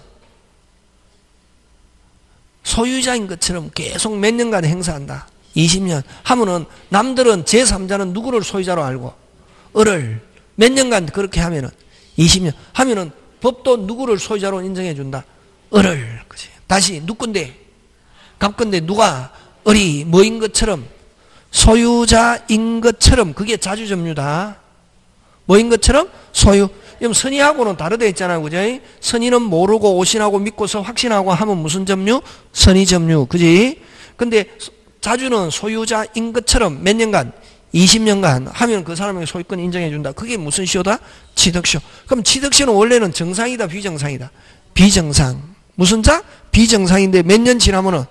소유자인 것처럼 계속 몇 년간 행사한다. 20년 하면은 남들은 제3자는 누구를 소유자로 알고 을을 몇 년간 그렇게 하면은 20년 하면은 법도 누구를 소유자로 인정해 준다. 을을. 그치? 다시 누군데 갑건데 누가 을이 뭐인 것처럼 소유자인 것처럼 그게 자주점유다. 뭐인 것처럼 소유. 그럼 선의하고는 다르다 했잖아요. 그죠? 선의는 모르고 오신하고 믿고서 확신하고 하면 무슨 점유? 선의점유. 그지? 근데 자주는 소유자인 것처럼 몇 년간? 20년간 하면 그 사람에게 소유권 인정해 준다. 그게 무슨 시효다? 취득시효. 그럼 취득시효는 원래는 정상이다, 비정상이다? 비정상. 무슨 자? 비정상인데 몇 년 지나면은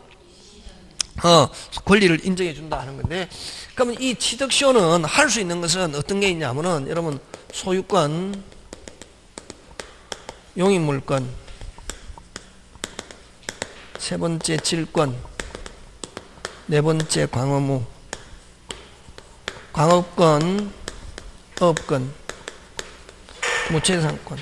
권리를 인정해 준다 하는 건데 그러면 이 취득시효는 할 수 있는 것은 어떤 게 있냐면은 여러분 소유권 용익물권 세 번째 질권 네 번째 광어무 광업권 업권 무채상권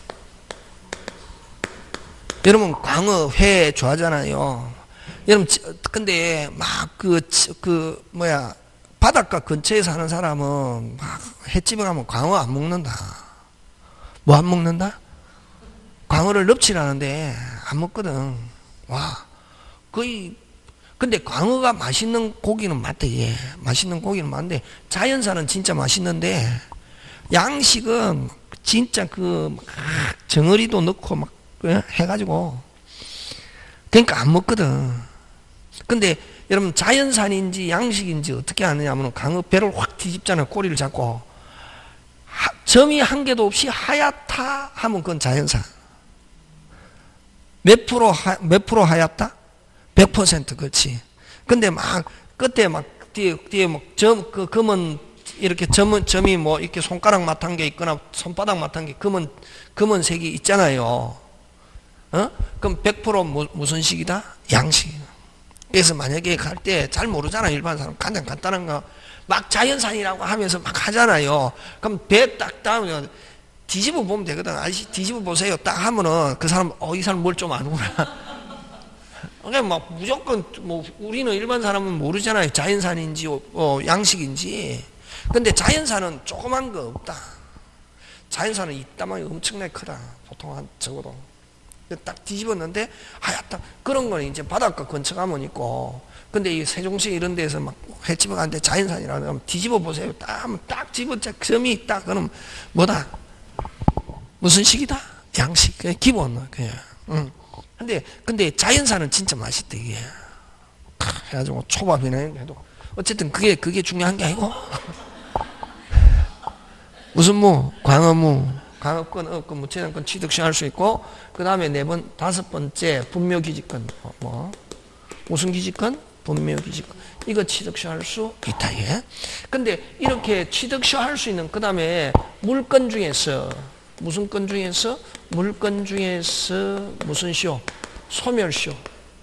여러분 광어 회 좋아하잖아요. 여러분 근데 막 바닷가 근처에 사는 사람은 막 횟집에 가면 광어 안 먹는다. 뭐 안 먹는다? 광어를 섭취를 하는데 안 먹거든. 와, 거의. 근데 광어가 맛있는 고기는 맞대. 예. 맛있는 고기는 맞는데 자연산은 진짜 맛있는데 양식은 진짜 그 정어리도 넣고 막 해가지고 그러니까 안 먹거든. 근데 여러분 자연산인지 양식인지 어떻게 아느냐면 광어 배를 확 뒤집잖아요. 꼬리를 잡고 점이 한 개도 없이 하얗다 하면 그건 자연산. 몇 프로 하얗다? 100% 그렇지. 근데 막 끝에 막 뒤에 막 그 검은 이렇게 점이 뭐 이렇게 손가락 맛한 게 있거나 손바닥 맛한 게 검은색이 있잖아요. 그럼 100% 무슨 식이다? 양식. 그래서 만약에 갈 때 잘 모르잖아. 일반 사람 가장 간단한 거 막 자연산이라고 하면서 막 하잖아요. 그럼 배 딱 따면 뒤집어 보면 되거든. 아저씨 뒤집어 보세요. 딱 하면은 그 사람 이 사람 뭘 좀 아는구나. 그러니까 막 무조건 뭐 우리는 일반 사람은 모르잖아요. 자연산인지 양식인지. 근데 자연산은 조그만 거 없다. 자연산은 이따만이 엄청나게 크다. 보통 한 적어도. 딱 뒤집었는데 하얗다. 그런 거는 이제 바닷가 근처 가면 있고. 근데 이 세종시 이런 데서 막 횟집에 가는데 자연산이라고 하면 뒤집어 보세요. 딱 집어짜 점이 딱 그럼 뭐다? 무슨 식이다? 양식. 그냥 기본 그냥. 근데 자연산은 진짜 맛있대 이게. 해가지고 초밥이나 해도 어쨌든 그게 중요한 게 아니고. 무슨 무? 광어무. 광어권, 어권, 무체장권 취득시 할 수 있고, 그 다음에 다섯 번째, 분묘기지권. 무슨 기지권? 분묘기지권. 이거 취득시 할 수 있다, 예. 근데 이렇게 취득시 할 수 있는, 그 다음에 물건 중에서, 무슨 건 중에서? 물건 중에서 무슨 시효? 소멸시효.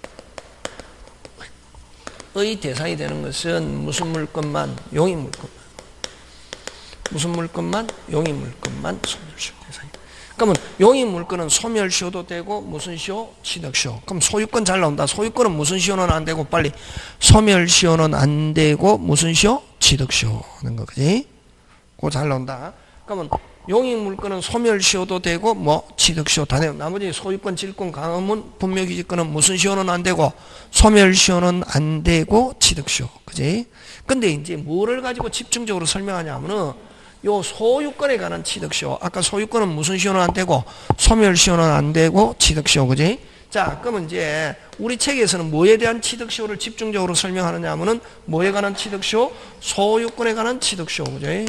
의 대상이 되는 것은 무슨 물건만? 용익물건. 무슨 물건만? 용익물건만 소멸시효 대상이. 그러면 용익물건은 소멸시효도 되고 무슨 시효? 취득시효. 그럼 소유권 잘 나온다. 소유권은 무슨 시효는 안 되고 빨리 소멸시효는 안 되고 무슨 시효? 취득시효 하는 거 그지? 그거 잘 나온다. 그러면 용익물건은 소멸시효도 되고 취득시효 다 되고 나머지 소유권, 질권, 강음은, 분묘기지권은 무슨 시효는 안 되고 소멸시효는 안 되고 취득시효 그지? 근데 이제 뭐를 가지고 집중적으로 설명하냐면은 요 소유권에 관한 취득시효. 아까 소유권은 무슨 시효는 안 되고 소멸시효는 안 되고 취득시효 그지? 자 그러면 이제 우리 책에서는 뭐에 대한 취득시효를 집중적으로 설명하느냐 하면은 뭐에 관한 취득시효? 소유권에 관한 취득시효 그지?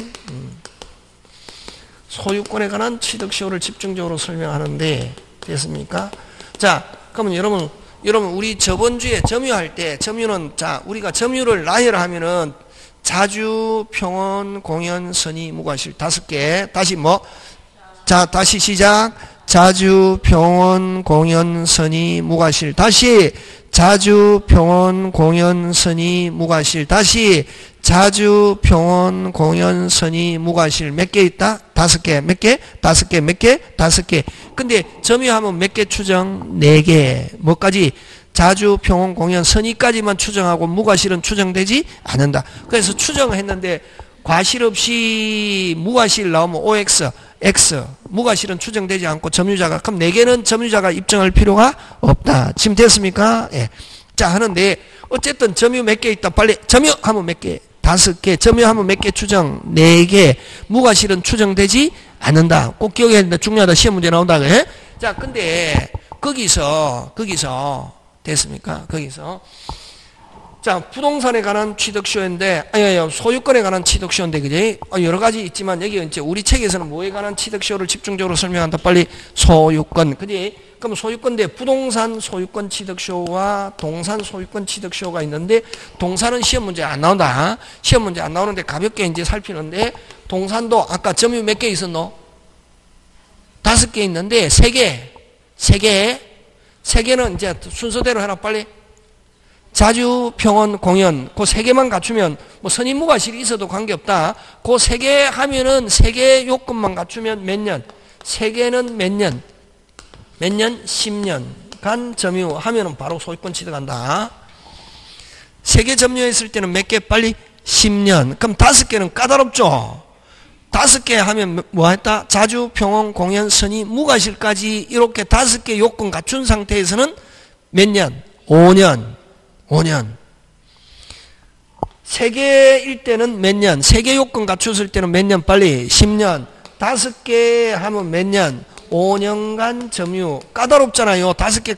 소유권에 관한 취득시효를 집중적으로 설명하는데 됐습니까? 자 그러면 여러분 우리 저번 주에 점유할 때 점유는 자 우리가 점유를 나열하면은 자주, 평원, 공연, 선의, 무과실 5개. 다시 자, 다시 시작. 자주, 평원, 공연, 선의, 무과실. 다시 자주, 평원, 공연, 선의, 무과실. 다시 자주, 평원, 공연, 선의, 무과실. 몇 개 있다? 5개. 몇 개? 5개. 몇 개? 5개. 근데 점유하면 몇 개 추정? 4개. 뭐까지? 자주, 평원, 공연, 선의까지만 추정하고 무과실은 추정되지 않는다. 그래서 추정했는데 과실 없이 무과실 나오면 OX, X, 무과실은 추정되지 않고 점유자가 그럼 4개는 점유자가 입증할 필요가 없다. 지금 됐습니까? 예. 자 하는데 어쨌든 점유 몇 개 있다. 빨리 점유하면 몇 개? 5개. 점유하면 몇 개 추정? 4개. 무과실은 추정되지 않는다. 꼭 기억해야 된다. 중요하다. 시험 문제 나온다. 그래? 자 근데 거기서 됐습니까? 거기서 자 부동산에 관한 취득시효인데 소유권에 관한 취득시효인데 그지? 여러 가지 있지만 여기 이제 우리 책에서는 뭐에 관한 취득시효를 집중적으로 설명한다. 빨리 소유권 그지? 그럼 소유권인데 부동산 소유권 취득시효와 동산 소유권 취득시효가 있는데 동산은 시험 문제 안 나온다. 시험 문제 안 나오는데 가볍게 이제 살피는데 동산도 아까 점유 몇 개 있었노? 5개 있는데 3개는 이제 순서대로 해라 빨리. 자주, 평원, 공연 그 3개만 갖추면 선의 무과실이 있어도 관계없다. 그 3개 하면은 3개 요건만 갖추면 몇 년? 3개는 몇 년? 10년간 점유하면은 바로 소유권 취득한다. 3개 점유했을 때는 몇 개? 빨리 10년. 그럼 5개는 까다롭죠. 5개 하면 뭐 했다? 자주, 평온, 공연, 선의, 무과실까지 이렇게 5개 요건 갖춘 상태에서는 몇 년? 5년. 5년. 3개일 때는 몇 년? 3개 요건 갖췄을 때는 몇 년? 빨리 10년. 5개 하면 몇 년? 5년간 점유. 까다롭잖아요.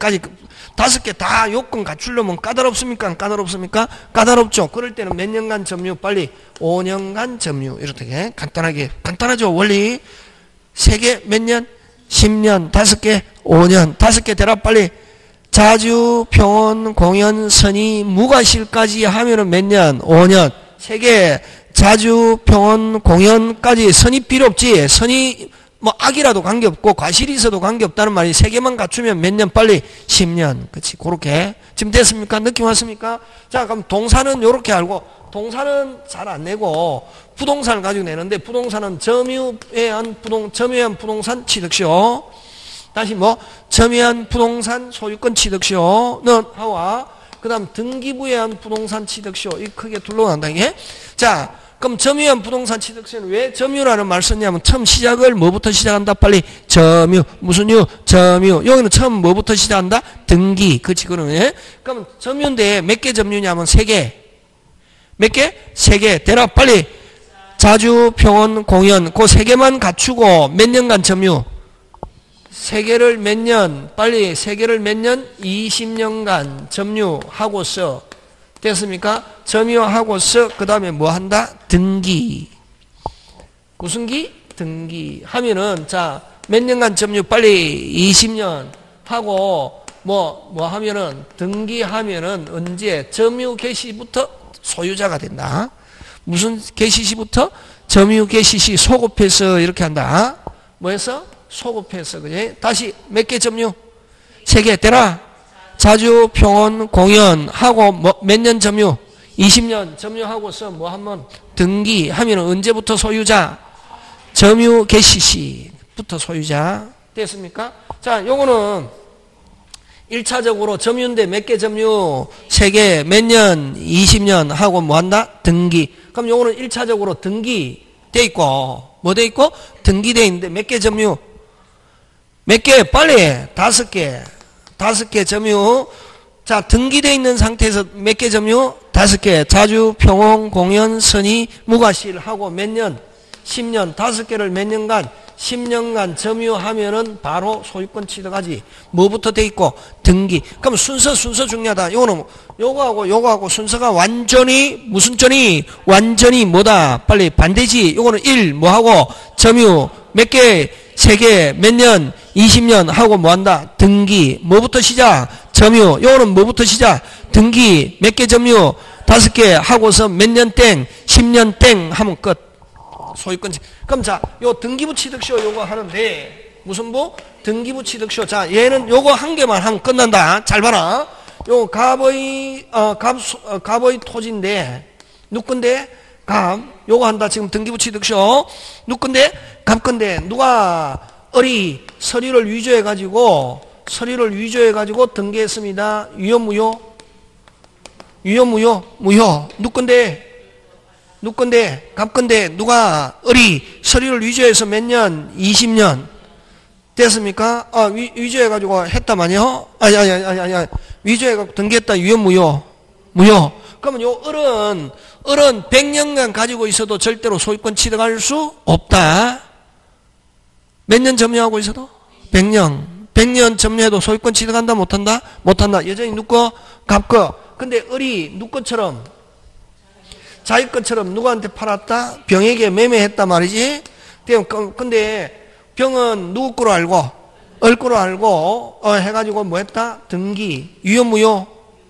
5개 다 요건 갖추려면 까다롭습니까? 안 까다롭습니까? 까다롭죠. 그럴 때는 몇 년간 점유? 빨리 5년간 점유. 이렇게 간단하죠. 원리 3개 몇 년? 10년. 5개 5년. 5개 대답 빨리. 자주, 평온, 공연, 선의, 무과실까지 하면은 몇 년? 5년. 3개 자주, 평온, 공연까지 선의 필요 없지. 선의 뭐 악이라도 관계없고 과실이 있어도 관계없다는 말이 3개만 갖추면 몇 년? 빨리 10년. 그렇지. 그렇게 지금 됐습니까? 느낌 왔습니까? 자, 그럼 동사는 요렇게 알고, 동사는 잘 안 내고 부동산을 가지고 내는데, 부동산은 점유한 부동산 취득시효. 다시 뭐 점유한 부동산 소유권 취득시효는 하와, 그 다음 등기부여한 부동산 취득시효. 이 크게 둘러간다 이게. 자, 그럼 점유한 부동산 취득세는 왜 점유라는 말 썼냐면, 처음 시작을 뭐부터 시작한다? 빨리 점유. 무슨 유? 점유. 여기는 처음 뭐부터 시작한다? 등기. 그치, 그러면. 그럼 점유인데 몇 개 점유냐면 3개. 몇 개? 3개. 대답 빨리. 자주, 평온, 공연. 그 3개만 갖추고 몇 년간 점유? 3개를 몇 년? 빨리 3개를 몇 년? 20년간 점유하고서. 됐습니까? 점유하고서 그 다음에 뭐 한다? 등기. 무슨 기? 등기. 하면은 자, 몇 년간 점유? 빨리 20년 하고 뭐 하면은 등기하면은 언제? 점유 개시부터 소유자가 된다. 무슨 개시시부터? 점유 개시시 소급해서 이렇게 한다. 뭐 해서? 소급해서. 그지? 다시 몇 개 점유? 3개. 되라. 자주, 평온, 공연 하고 뭐 몇 년 점유? 20년 점유하고서 뭐 하면 등기하면 언제부터 소유자? 점유 개시시부터 소유자. 됐습니까? 자, 요거는 1차적으로 점유인데 몇 개 점유? 3개. 몇 년? 20년 하고 뭐 한다? 등기. 그럼 요거는 1차적으로 등기 돼 있고, 뭐 돼 있고? 등기 돼 있는데 몇 개 점유? 몇 개? 빨리 5개. 5개 점유. 자, 등기되어 있는 상태에서 몇 개 점유? 5개. 자주, 평온, 공연, 선의, 무과실 하고 몇 년? 10년. 5개를 몇 년간? 10년간 점유하면은 바로 소유권 취득하지. 뭐부터 돼 있고? 등기. 그럼 순서 중요하다. 요거하고 순서가 완전히 무슨 전이? 완전히 뭐다? 빨리 반대지. 요거는 1 뭐하고? 점유. 몇 개? 3개. 몇 년? 20년 하고 뭐 한다? 등기. 뭐부터 시작? 점유. 요거는 뭐부터 시작? 등기. 몇 개 점유? 5개 하고서 몇 년 땡? 10년 땡 하면 끝. 소유권. 그럼 자, 요 등기부 취득시효 요거 하는데, 무슨 부? 등기부 취득시효. 자, 얘는 요거 한 개만 하면 끝난다. 잘 봐라. 요 갑의 토지인데, 누군데? 갑. 요거 한다. 지금 등기부 취득시효. 누군데? 갑 건데, 누가 서류를 위조해가지고 등기했습니다. 유효, 무효? 유효, 무효. 누군데? 갑 건데, 누가 서류를 위조해서 몇 년? 20년. 됐습니까? 위조해가지고 했단 말이요? 아니. 위조해가지고 등기했다. 유효, 무효? 무효. 그러면 요 을은 100년간 가지고 있어도 절대로 소유권 취득할 수 없다. 몇 년 점유하고 있어도? 100년. 100년 점유해도 소유권 취득한다? 못한다? 못한다. 여전히 누꺼? 갑거. 근데 을이 누꺼처럼, 자기 것처럼 누구한테 팔았다? 병에게 매매했단 말이지? 근데 병은 누구 거로 알고? 을 거로 알고, 해가지고 뭐 했다? 등기. 유효, 무효?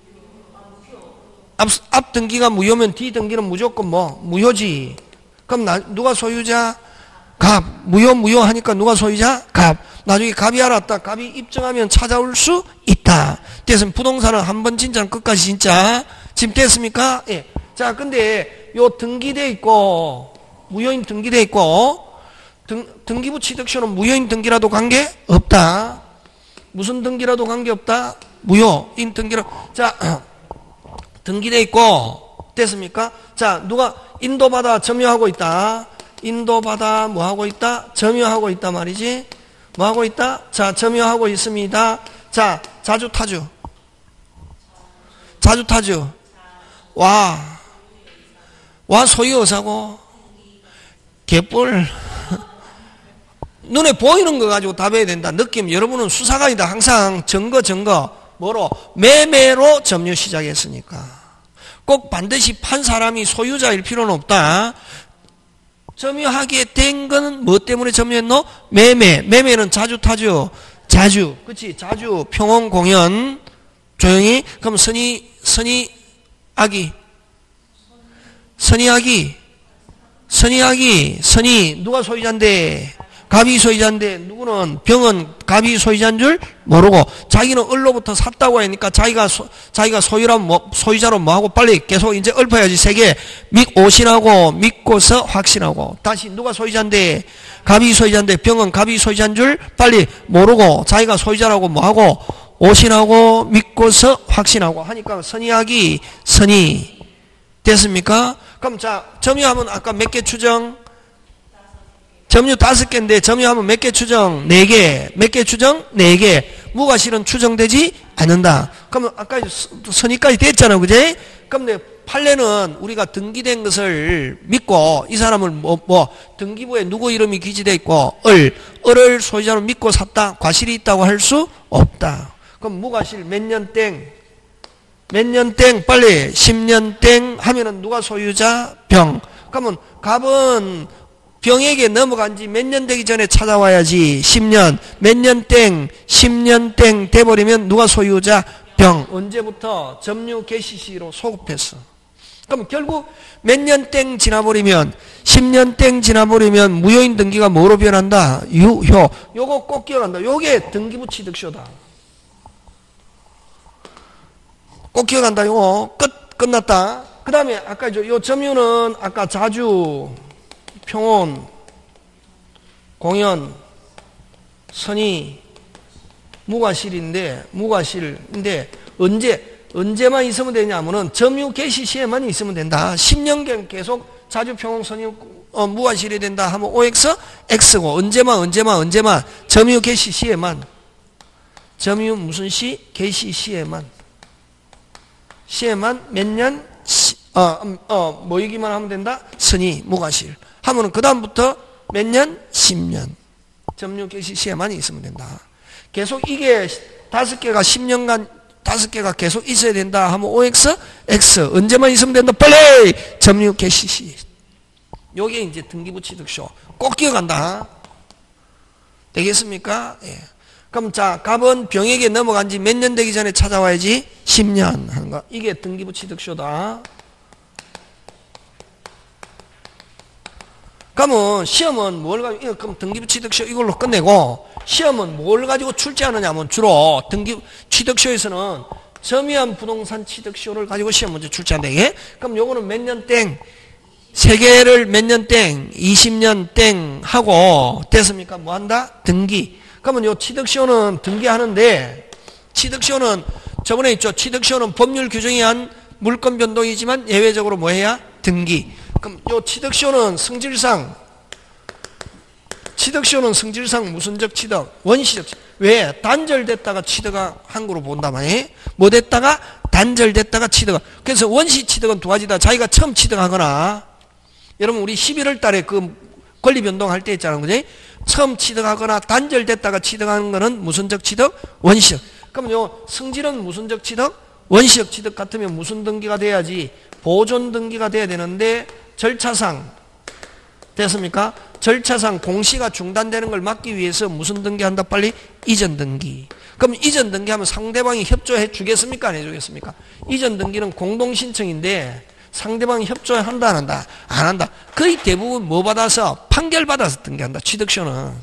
앞 등기가 무효면 뒤 등기는 무조건 뭐? 무효지. 그럼 누가 소유자? 갑. 무효 하니까 누가 소유자? 갑. 나중에 갑이 알았다. 갑이 입증하면 찾아올 수 있다. 그래서 부동산은 한 번 진짜는 끝까지 진짜. 지금 됐습니까? 예. 자, 근데 요 등기돼 있고, 무효인 등기돼 있고, 등기부 취득시효는 무효인 등기라도 관계 없다. 무슨 등기라도 관계 없다? 무효인 등기라. 자, 등기돼 있고, 됐습니까? 자, 누가 인도받아 점유하고 있다. 인도받아 뭐 하고 있다? 점유하고 있다 말이지. 뭐 하고 있다? 자, 점유하고 있습니다. 자, 자주타주. 자주타주. 와 소유의사고 개뿔. 눈에 보이는 거 가지고 답해야 된다. 느낌. 여러분은 수사관이다. 항상 증거. 뭐로? 매매로 점유 시작했으니까. 꼭 반드시 판 사람이 소유자일 필요는 없다. 점유하게 된 거는 뭐 때문에 점유했노? 매매는 자주타주. 자주. 그치? 자주. 평온 공연. 조용히. 그럼 선의아기 누가 소유자인데? 갑이 소유자인데 누구는 병은 갑이 소유자인 줄 모르고 자기는 을로부터 샀다고 하니까 자기가 소유자로 뭐하고 빨리 계속 이제 읊어야지. 세 개. 오신하고 믿고서 확신하고. 다시 누가 소유자인데? 갑이 소유자인데 병은 갑이 소유자인 줄 빨리 모르고 자기가 소유자라고 뭐하고 오신하고 믿고서 확신하고 하니까 선의하기 선의 됐습니까? 그럼 자, 점유하면 아까 몇 개 추정? 점유 5개인데 점유하면 몇 개 추정? 4개. 몇 개 추정? 4개. 무과실은 추정되지 않는다. 그러면 아까 선의까지 됐잖아, 그제? 그럼 내 판례는 우리가 등기된 것을 믿고 이 사람을 등기부에 누구 이름이 기재되어 있고 을을 소유자로 믿고 샀다. 과실이 있다고 할 수 없다. 그럼 무과실 몇 년 땡? 빨리 10년 땡 하면은 누가 소유자? 병. 그러면 갑은 병에게 넘어간 지 몇 년 되기 전에 찾아와야지. 10년. 몇 년 땡? 10년 땡 돼버리면 누가 소유자? 병. 언제부터? 점유 개시 시로 소급했어. 그럼 결국 몇 년 땡 지나버리면 10년 땡 지나버리면 무효인 등기가 뭐로 변한다? 유효. 요거 꼭 기억한다. 요게 등기부 취득쇼다. 꼭 기억한다. 요거 끝났다. 그 다음에 아까 요 점유는 아까 자주 평온 공연 선의 무과실인데 언제만 있으면 되냐면은 점유 개시 시에만 있으면 된다. 10년간 계속 자주 평온 선의 무과실이 된다 하면 OX X고 언제만 점유 개시 시에만 점유 무슨 시? 개시 시에만 몇 년 모이기만 하면 된다. 선의 무과실 하면은 그 다음부터 몇 년? 10년. 점유 개시 시에만 있으면 된다. 계속 이게 5개가 10년간 5개가 계속 있어야 된다 하면 OX, X. 언제만 있으면 된다. 빨리! 점유 개시 시. 요게 이제 등기부 취득쇼. 꼭 기억한다. 되겠습니까? 예. 그럼 자, 갑은 병에게 넘어간 지 몇 년 되기 전에 찾아와야지? 10년 하는 거. 이게 등기부 취득쇼다. 그러면 시험은 뭘 가지고, 그럼 등기부 취득쇼 이걸로 끝내고, 시험은 뭘 가지고 출제하느냐 하면 주로 취득쇼에서는 점유한 부동산 취득쇼를 가지고 시험 문제 출제한다. 예? 그럼 요거는 몇 년 땡? 3개를 몇 년 땡? 20년 땡 하고, 됐습니까? 뭐 한다? 등기. 그러면 요 취득쇼는 등기하는데, 취득쇼는 저번에 있죠. 취득쇼는 법률 규정이 한 물권 변동이지만 예외적으로 뭐 해야? 등기. 그럼 요 취득쇼는 성질상 무슨적 취득? 원시적 취득. 왜? 단절됐다가 취득한 거로 본단 말이에요. 뭐 됐다가? 단절됐다가 취득. 그래서 원시 취득은 두 가지다. 자기가 처음 취득하거나, 여러분 우리 11월 달에 그 권리 변동할 때 있잖아요. 그지? 처음 취득하거나 단절됐다가 취득하는 거는 무슨적 취득? 원시적. 그럼 요 성질은 무슨적 취득? 원시적 취득 같으면 무슨 등기가 돼야지? 보존 등기가 돼야 되는데, 절차상 됐습니까? 절차상 공시가 중단되는 걸 막기 위해서 무슨 등기한다? 빨리 이전 등기. 그럼 이전 등기하면 상대방이 협조해 주겠습니까? 안 해주겠습니까? 이전 등기는 공동신청인데 상대방이 협조한다 안 한다? 안 한다. 거의 대부분 뭐 받아서? 판결 받아서 등기한다. 취득쇼는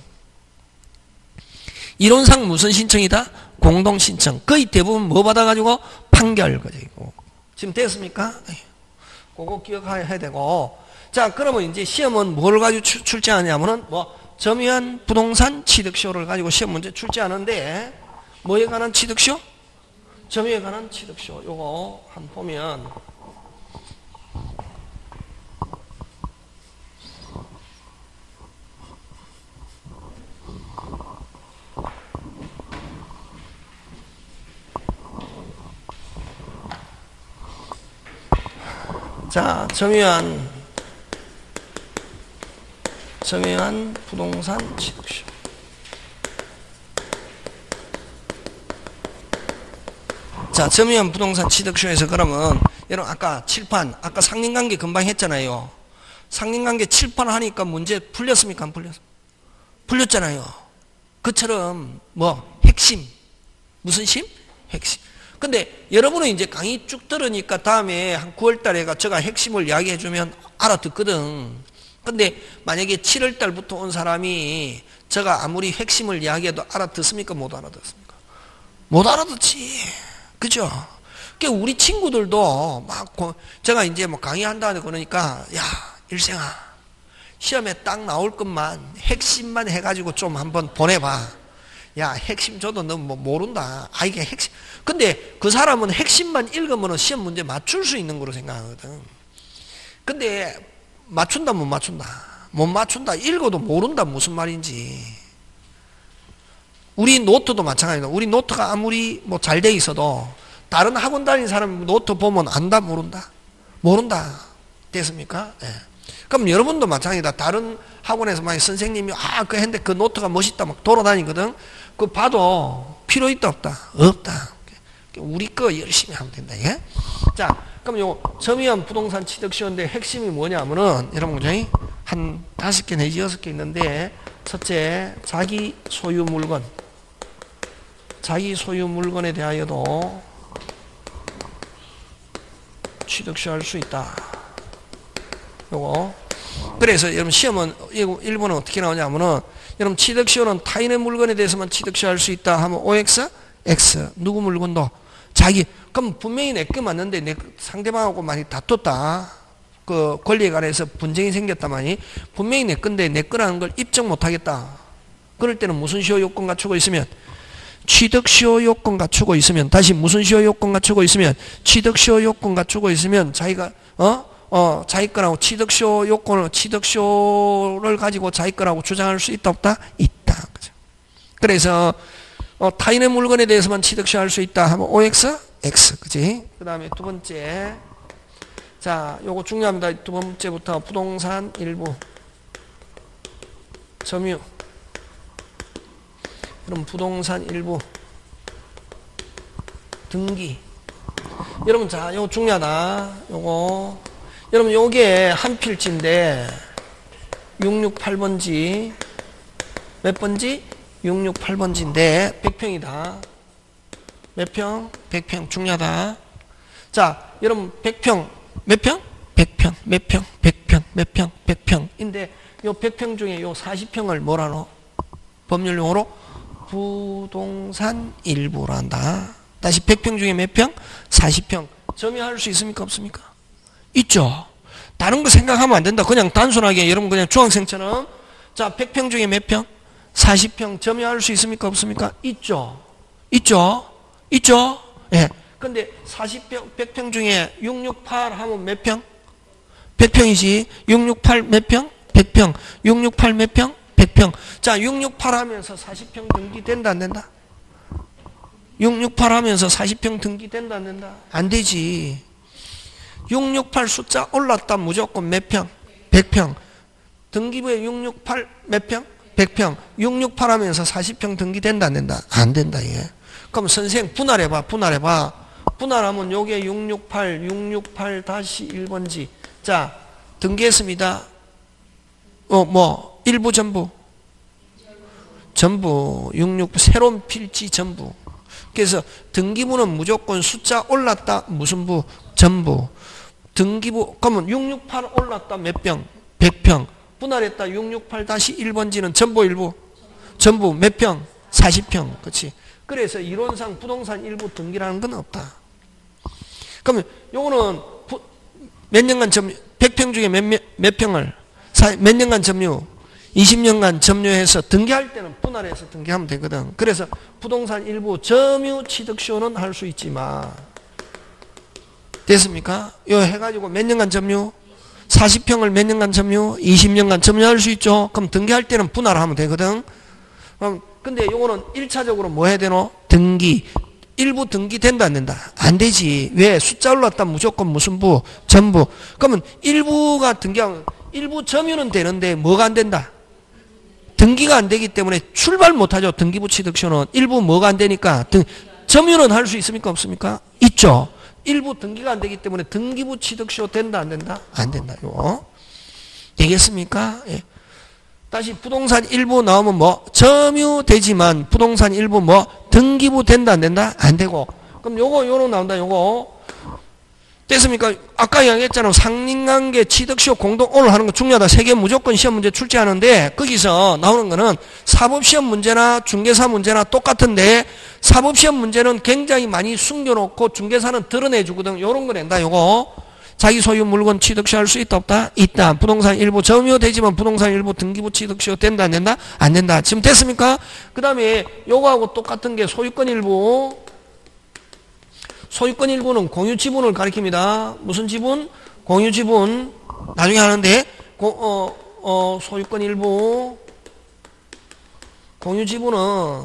이론상 무슨 신청이다? 공동신청. 거의 대부분 뭐 받아가지고? 판결. 지금 됐습니까? 그거 기억해야 되고. 자, 그러면 이제 시험은 뭘 가지고 출제하냐면은 점유한 부동산 취득쇼를 가지고 시험 문제 출제하는데, 뭐에 관한 취득쇼? 점유에 관한 취득쇼. 요거 한번 보면 자, 점유한 부동산 취득세. 자, 점유한 부동산 취득세에서 그러면 여러분 아까 칠판, 아까 상린관계 금방 했잖아요. 상린관계 칠판 하니까 문제 풀렸습니까? 안 풀렸습니까? 풀렸잖아요. 그처럼 뭐 핵심, 무슨 심? 핵심. 근데 여러분은 이제 강의 쭉 들으니까 다음에 한 9월 달에가 제가 핵심을 이야기해 주면 알아듣거든. 근데 만약에 7월 달부터 온 사람이 제가 아무리 핵심을 이야기해도 알아듣습니까? 못 알아듣습니까? 못 알아듣지. 그죠? 그러니까 우리 친구들도 막 제가 이제 뭐 강의한다고 그러니까 야, 일생아, 시험에 딱 나올 것만 핵심만 해가지고 좀 한번 보내봐. 야, 핵심 줘도 너 뭐 모른다. 아, 이게 핵심. 근데 그 사람은 핵심만 읽으면 시험 문제 맞출 수 있는 거로 생각하거든. 근데 맞춘다, 못 맞춘다. 못 맞춘다. 읽어도 모른다. 무슨 말인지. 우리 노트도 마찬가지다. 우리 노트가 아무리 뭐 잘 돼 있어도 다른 학원 다니는 사람 노트 보면 안다, 모른다? 모른다. 됐습니까? 예. 그럼 여러분도 마찬가지다. 다른 학원에서 만약 선생님이 그 했는데 그 노트가 멋있다 막 돌아다니거든. 그거 봐도 필요 있다, 없다? 없다. 우리 거 열심히 하면 된다. 예? 자, 그럼 요 점유한 부동산 취득시효인데 핵심이 뭐냐면은 여러분 보세요. 한 5개 내지 6개 있는데 첫째, 자기 소유 물건. 자기 소유 물건에 대하여도 취득시효할 수 있다. 요거. 그래서 여러분 시험은 일본은 어떻게 나오냐면은 여러분 취득시효는 타인의 물건에 대해서만 취득시효할 수 있다 하면 OX, X. 누구 물건도 자기. 그럼 분명히 내 거 맞는데 내 상대방하고 많이 다퉜다. 그 권리에 관해서 분쟁이 생겼다마니 분명히 내 건데 내 거라는 걸 입증 못 하겠다. 그럴 때는 무슨 시효 요건 갖추고 있으면 취득시효 요건 갖추고 있으면 다시 무슨 시효 요건 갖추고 있으면 취득시효 요건 갖추고 있으면 자기가 자기 거라고 취득시효 요건을 취득시효를 가지고 자기 거라고 주장할 수 있다 없다? 있다. 그죠? 그래서 타인의 물건에 대해서만 취득시효 할 수 있다 하면 OX, X. 그지? 그 다음에 두 번째. 자, 요거 중요합니다. 두 번째부터 부동산 일부 점유. 그럼 부동산 일부 등기. 여러분, 자, 요거 중요하다. 요거. 여러분, 요게 한 필지인데 668번지 몇 번지? 668번지인데 100평이다. 몇 평? 100평. 중요하다. 자, 여러분 100평 몇 평? 100평. 몇 평? 100평. 몇 평? 100평인데 요 100평 중에 요 40평을 뭐라노? 법률용어로 부동산 일부로 한다. 다시 100평 중에 몇 평? 40평. 점유할 수 있습니까? 없습니까? 있죠. 다른 거 생각하면 안 된다. 그냥 단순하게 여러분 그냥 중학생처럼 자, 100평 중에 몇 평? 40평 점유할 수 있습니까? 없습니까? 있죠. 있죠. 있죠. 예. 근데 40평, 100평 중에 668 하면 몇 평? 100평이지. 668 몇 평? 100평. 668 몇 평? 100평. 자, 668 하면서 40평 등기된다, 안 된다? 668 하면서 40평 등기된다, 안 된다? 안 되지. 668 숫자 올랐다 무조건 몇 평? 100평. 등기부에 668 몇 평? 100평. 668 하면서 40평 등기된다, 안 된다? 안 된다, 얘. 그럼 선생 분할해봐, 분할해봐. 분할하면 요게 668, 668-1번지. 자, 등기했습니다. 일부 전부? 전부. 66, 새로운 필지 전부. 그래서 등기부는 무조건 숫자 올랐다, 무슨 부? 전부. 등기부, 그러면 668 올랐다, 몇 평? 100평. 분할했다, 668-1번지는 전부 일부? 전부. 몇 평? 40평. 그치? 그래서 이론상 부동산 일부 등기라는 건 없다. 그러면 요거는 몇 년간 점유, 100평 중에 몇 평을, 몇 년간 점유, 20년간 점유해서 등기할 때는 분할해서 등기하면 되거든. 그래서 부동산 일부 점유 취득시효는 할 수 있지만, 됐습니까? 요 해가지고 몇 년간 점유, 40평을 몇 년간 점유, 20년간 점유할 수 있죠. 그럼 등기할 때는 분할하면 되거든. 그럼 근데 요거는 1차적으로 뭐 해야 되노? 등기. 일부 등기 된다 안 된다? 안 되지. 왜? 숫자 올랐다면 무조건 무슨 부? 전부. 그러면 일부가 등기하면 일부 점유는 되는데 뭐가 안 된다? 등기가 안 되기 때문에 출발 못하죠. 등기부 취득시효는. 일부 뭐가 안 되니까 점유는 할 수 있습니까? 없습니까? 있죠. 일부 등기가 안 되기 때문에 등기부 취득시효 된다 안 된다? 안 된다. 요. 되겠습니까? 예. 다시 부동산 일부 나오면 뭐 점유되지만 부동산 일부 뭐 등기부 된다 안 된다? 안 되고. 그럼 요거 나온다. 요거 됐습니까? 아까 이야기했잖아. 상린관계 취득시효 공동 오늘 하는 거 중요하다. 3개 무조건 시험 문제 출제하는데 거기서 나오는 거는 사법시험 문제나 중개사 문제나 똑같은데 사법시험 문제는 굉장히 많이 숨겨놓고 중개사는 드러내주거든. 요런 거 낸다. 요거 자기 소유 물건 취득시효 할 수 있다 없다? 있다. 부동산 일부 점유되지만 부동산 일부 등기부 취득시효 된다 안 된다? 안 된다. 지금 됐습니까? 그 다음에 요거하고 똑같은 게 소유권 일부. 소유권 일부는 공유 지분을 가리킵니다. 무슨 지분? 공유 지분. 나중에 하는데 소유권 일부 공유 지분은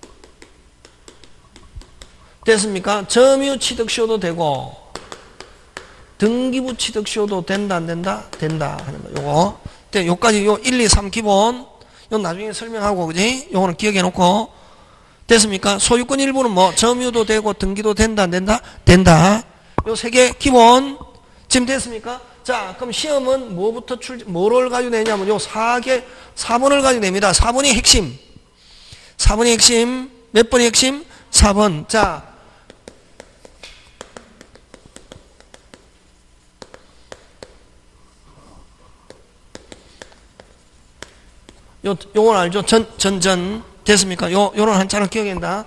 됐습니까? 점유 취득시효도 되고 등기부 취득시효도 된다 안 된다? 된다 하는 거. 요거. 요까지 요 1, 2, 3 기본. 요 나중에 설명하고 그지? 요거는 기억해 놓고 됐습니까? 소유권 일부는 뭐 점유도 되고 등기도 된다 안 된다? 된다. 요 3개 기본. 지금 됐습니까? 자, 그럼 시험은 뭐를 가지고 내냐면 요 4번을 가지고 냅니다. 4번이 핵심. 4번이 핵심. 몇 번이 핵심? 4번. 자. 요건 알죠? 전전. 됐습니까? 요런 한자는 기억한다.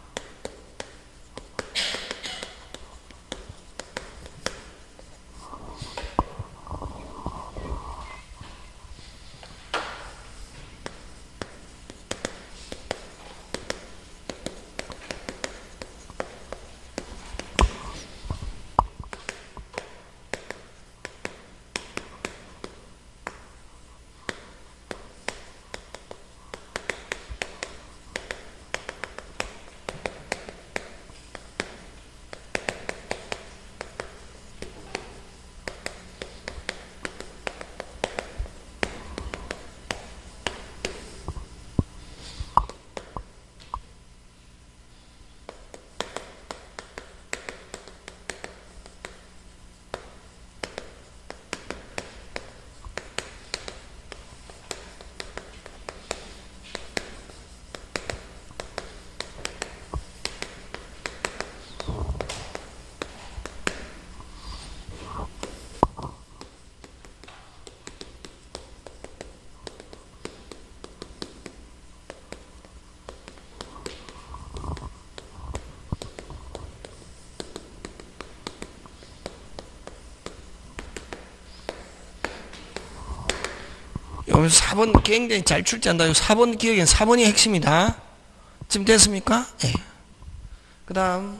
여기서 4번 굉장히 잘 출제한다. 4번 기억엔 4번이 핵심이다. 지금 됐습니까? 예. 그 다음.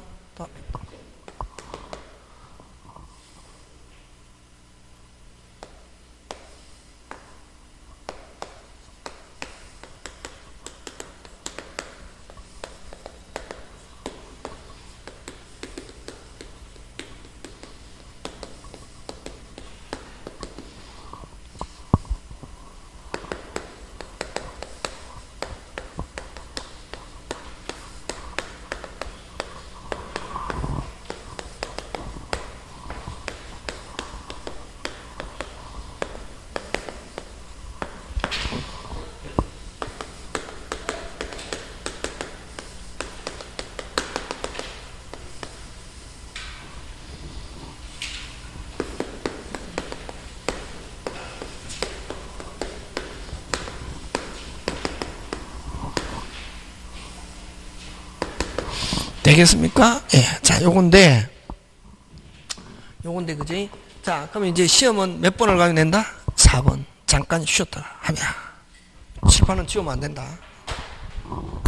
되겠습니까? 예. 자, 요건데, 그지? 자, 그럼 이제 시험은 몇 번을 가게 낸다? 4번. 잠깐 쉬었다 하면. 칠판은 지우면 안 된다.